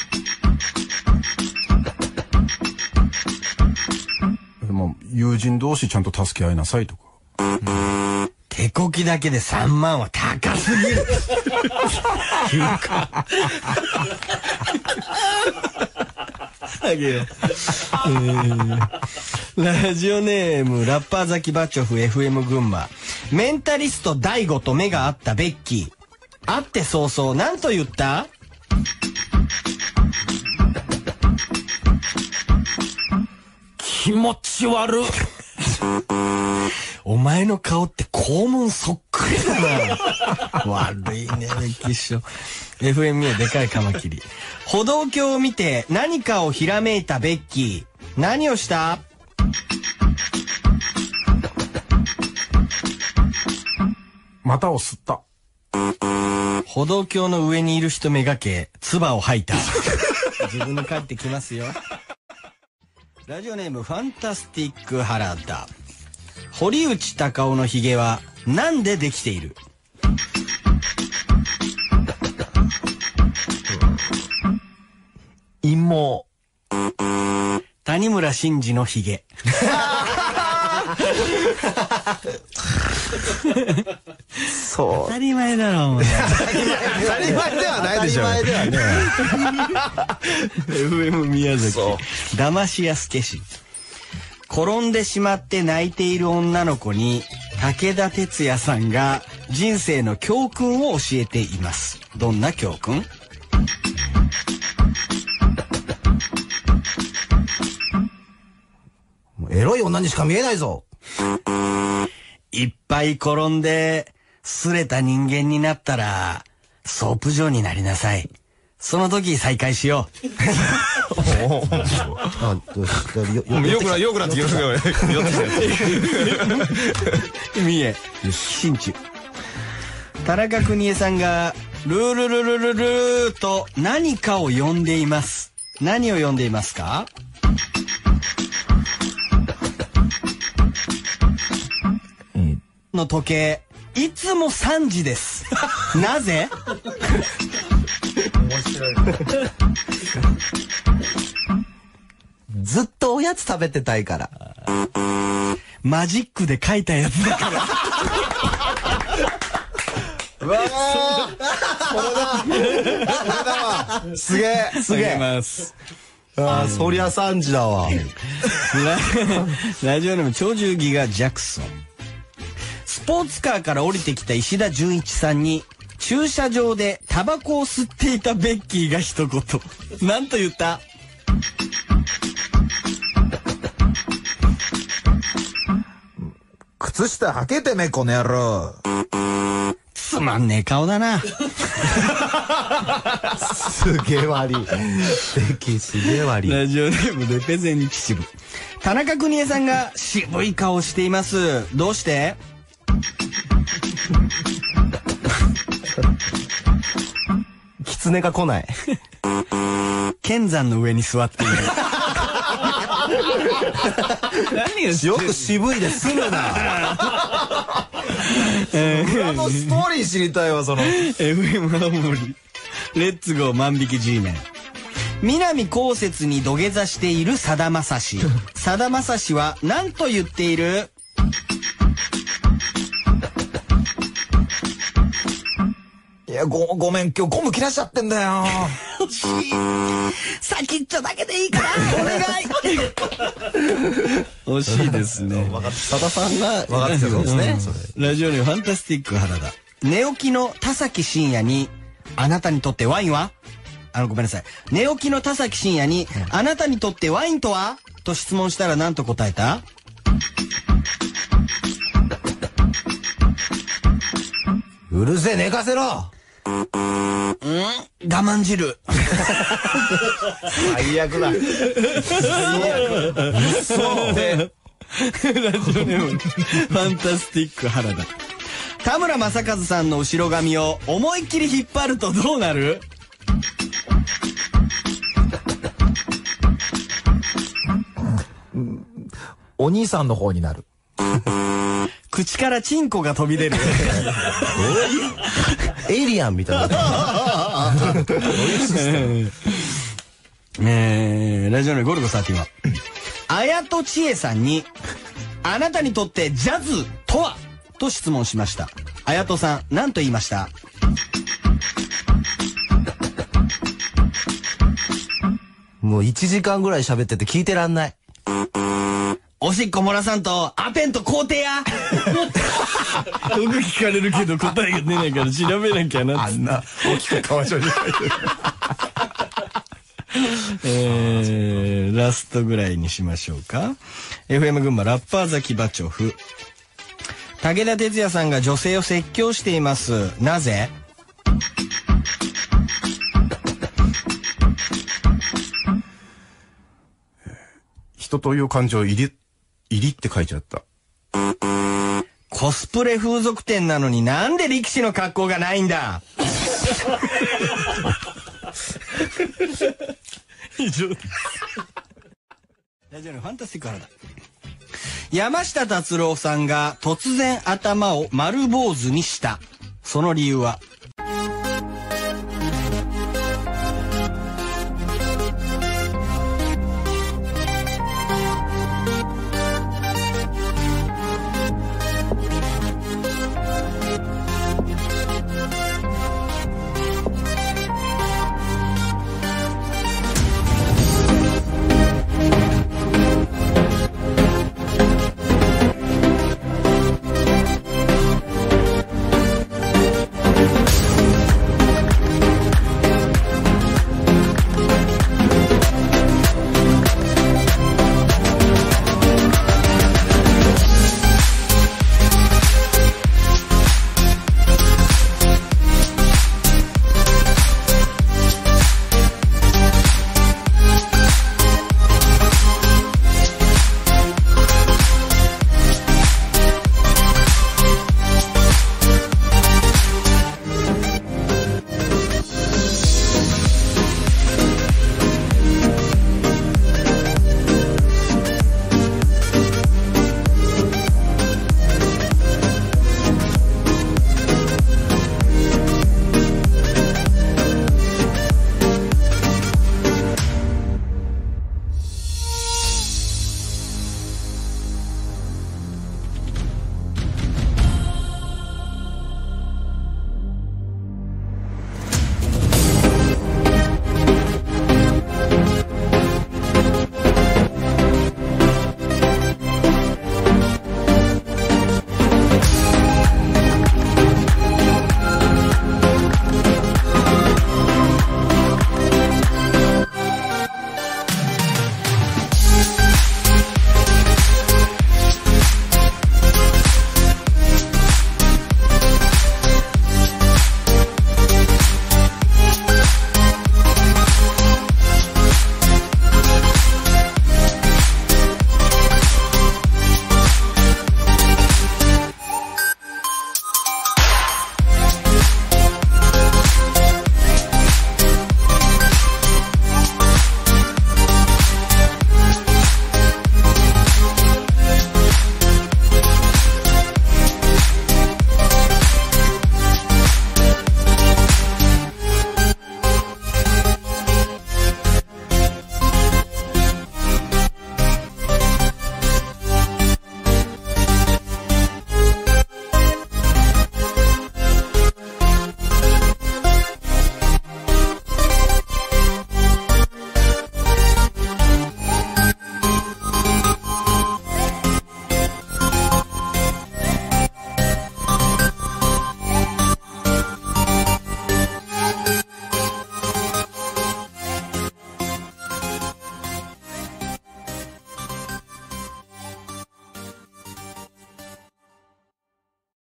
もう友人同士ちゃんと助け合いなさいとか。 手こきだけで3万は高すぎる。あげよう。ラジオネームラッパーザキバチョフ FM 群馬。メンタリスト大悟と目が合ったベッキー。会って早々何と言った？ 気持ち悪い。 お前の顔って肛門そっくりだな。悪いね、歴史書。FMU でかいカマキリ。歩道橋を見て何かをひらめいたベッキー。何をした？ 股を吸った。 歩道橋の上にいる人めがけ、唾を吐いた。自分に帰ってきますよ。ラジオネームファンタスティック原田。堀内孝雄のひげはなんでできている？ 陰謀。 谷村新司のひげ。 そう。 当たり前だろ、お前。 当たり前ではないでしょ。当たり前ではね。 FM 宮崎。騙しやすけし。転んでしまって泣いている女の子に武田鉄矢さんが人生の教訓を教えています。どんな教訓？ エロい女にしか見えないぞ。 いっぱい転んで、擦れた人間になったら、ソープ状になりなさい。その時再会しよう。 よくなってきましたよ。 三重、新中。田中邦衛さんが、ルールルルルルーと何かを呼んでいます。何を呼んでいますか？の時計、いつも3時です。なぜ？ 面白い。ずっとおやつ食べてたいから。 マジックで書いたやつだから。 うわー、これだわ。すげえ、すげえ。ああ、そりゃ3時だわ。 ラジオネーム鳥獣ギガジャクソン。スポーツカーから降りてきた石田純一さんに駐車場でタバコを吸っていたベッキーが一言。なんと言った？ 靴下履けてめ、この野郎。 つまんねえ顔だな。 すげえ悪い。ベッキーすげえ悪い。 ラジオネームレペゼン秩父。田中邦衛さんが渋い顔しています。どうして？ 狐が来ない。 剣山の上に座っている。 よく渋いで済むな。裏のストーリー知りたいわ、その。 FM 青森。レッツゴー万引き G メン。南こうせつに土下座しているさだまさし。さだまさしは何と言っている？ いや、ごめん、今日ゴム切らしちゃってんだよ。 惜しい。先っちょだけでいいからお願い。惜しいですね。 さださんが分かってるんですね。 ラジオネームファンタスティック原田。 寝起きの田崎真也に、あなたにとってワインは？ごめんなさい。寝起きの田崎真也に、あなたにとってワインとは？と質問したら何と答えた？ うるせえ、寝かせろ。 我慢汁。 最悪だ。 そうで。ラジオネーム、ファンタスティック原田。田村正和さんの後ろ髪を思いっきり引っ張るとどうなる？ お兄さんの方になる。 口からチンコが飛び出る。 エイリアンみたいな。 ラジオネームゴルゴ31は。綾戸千恵さんに、あなたにとってジャズとは？と質問しました。綾戸さん、何と言いました？ もう1時間ぐらい喋ってて聞いてらんない。 おしっこ漏らさんとアペンと皇帝や。よく聞かれるけど答えが出ないから調べなきゃな。 あんな大きく川上に書いてる。ラストぐらいにしましょうか。FM 群馬ラッパーザキバチョフ。武田鉄矢さんが女性を説教しています。なぜ？ 人という感情を入りって書いちゃった。 コスプレ風俗店なのになんで力士の格好がないんだ。以上です。ラジオのファンタスティック原田。山下達郎さんが突然頭を丸坊主にした。その理由は？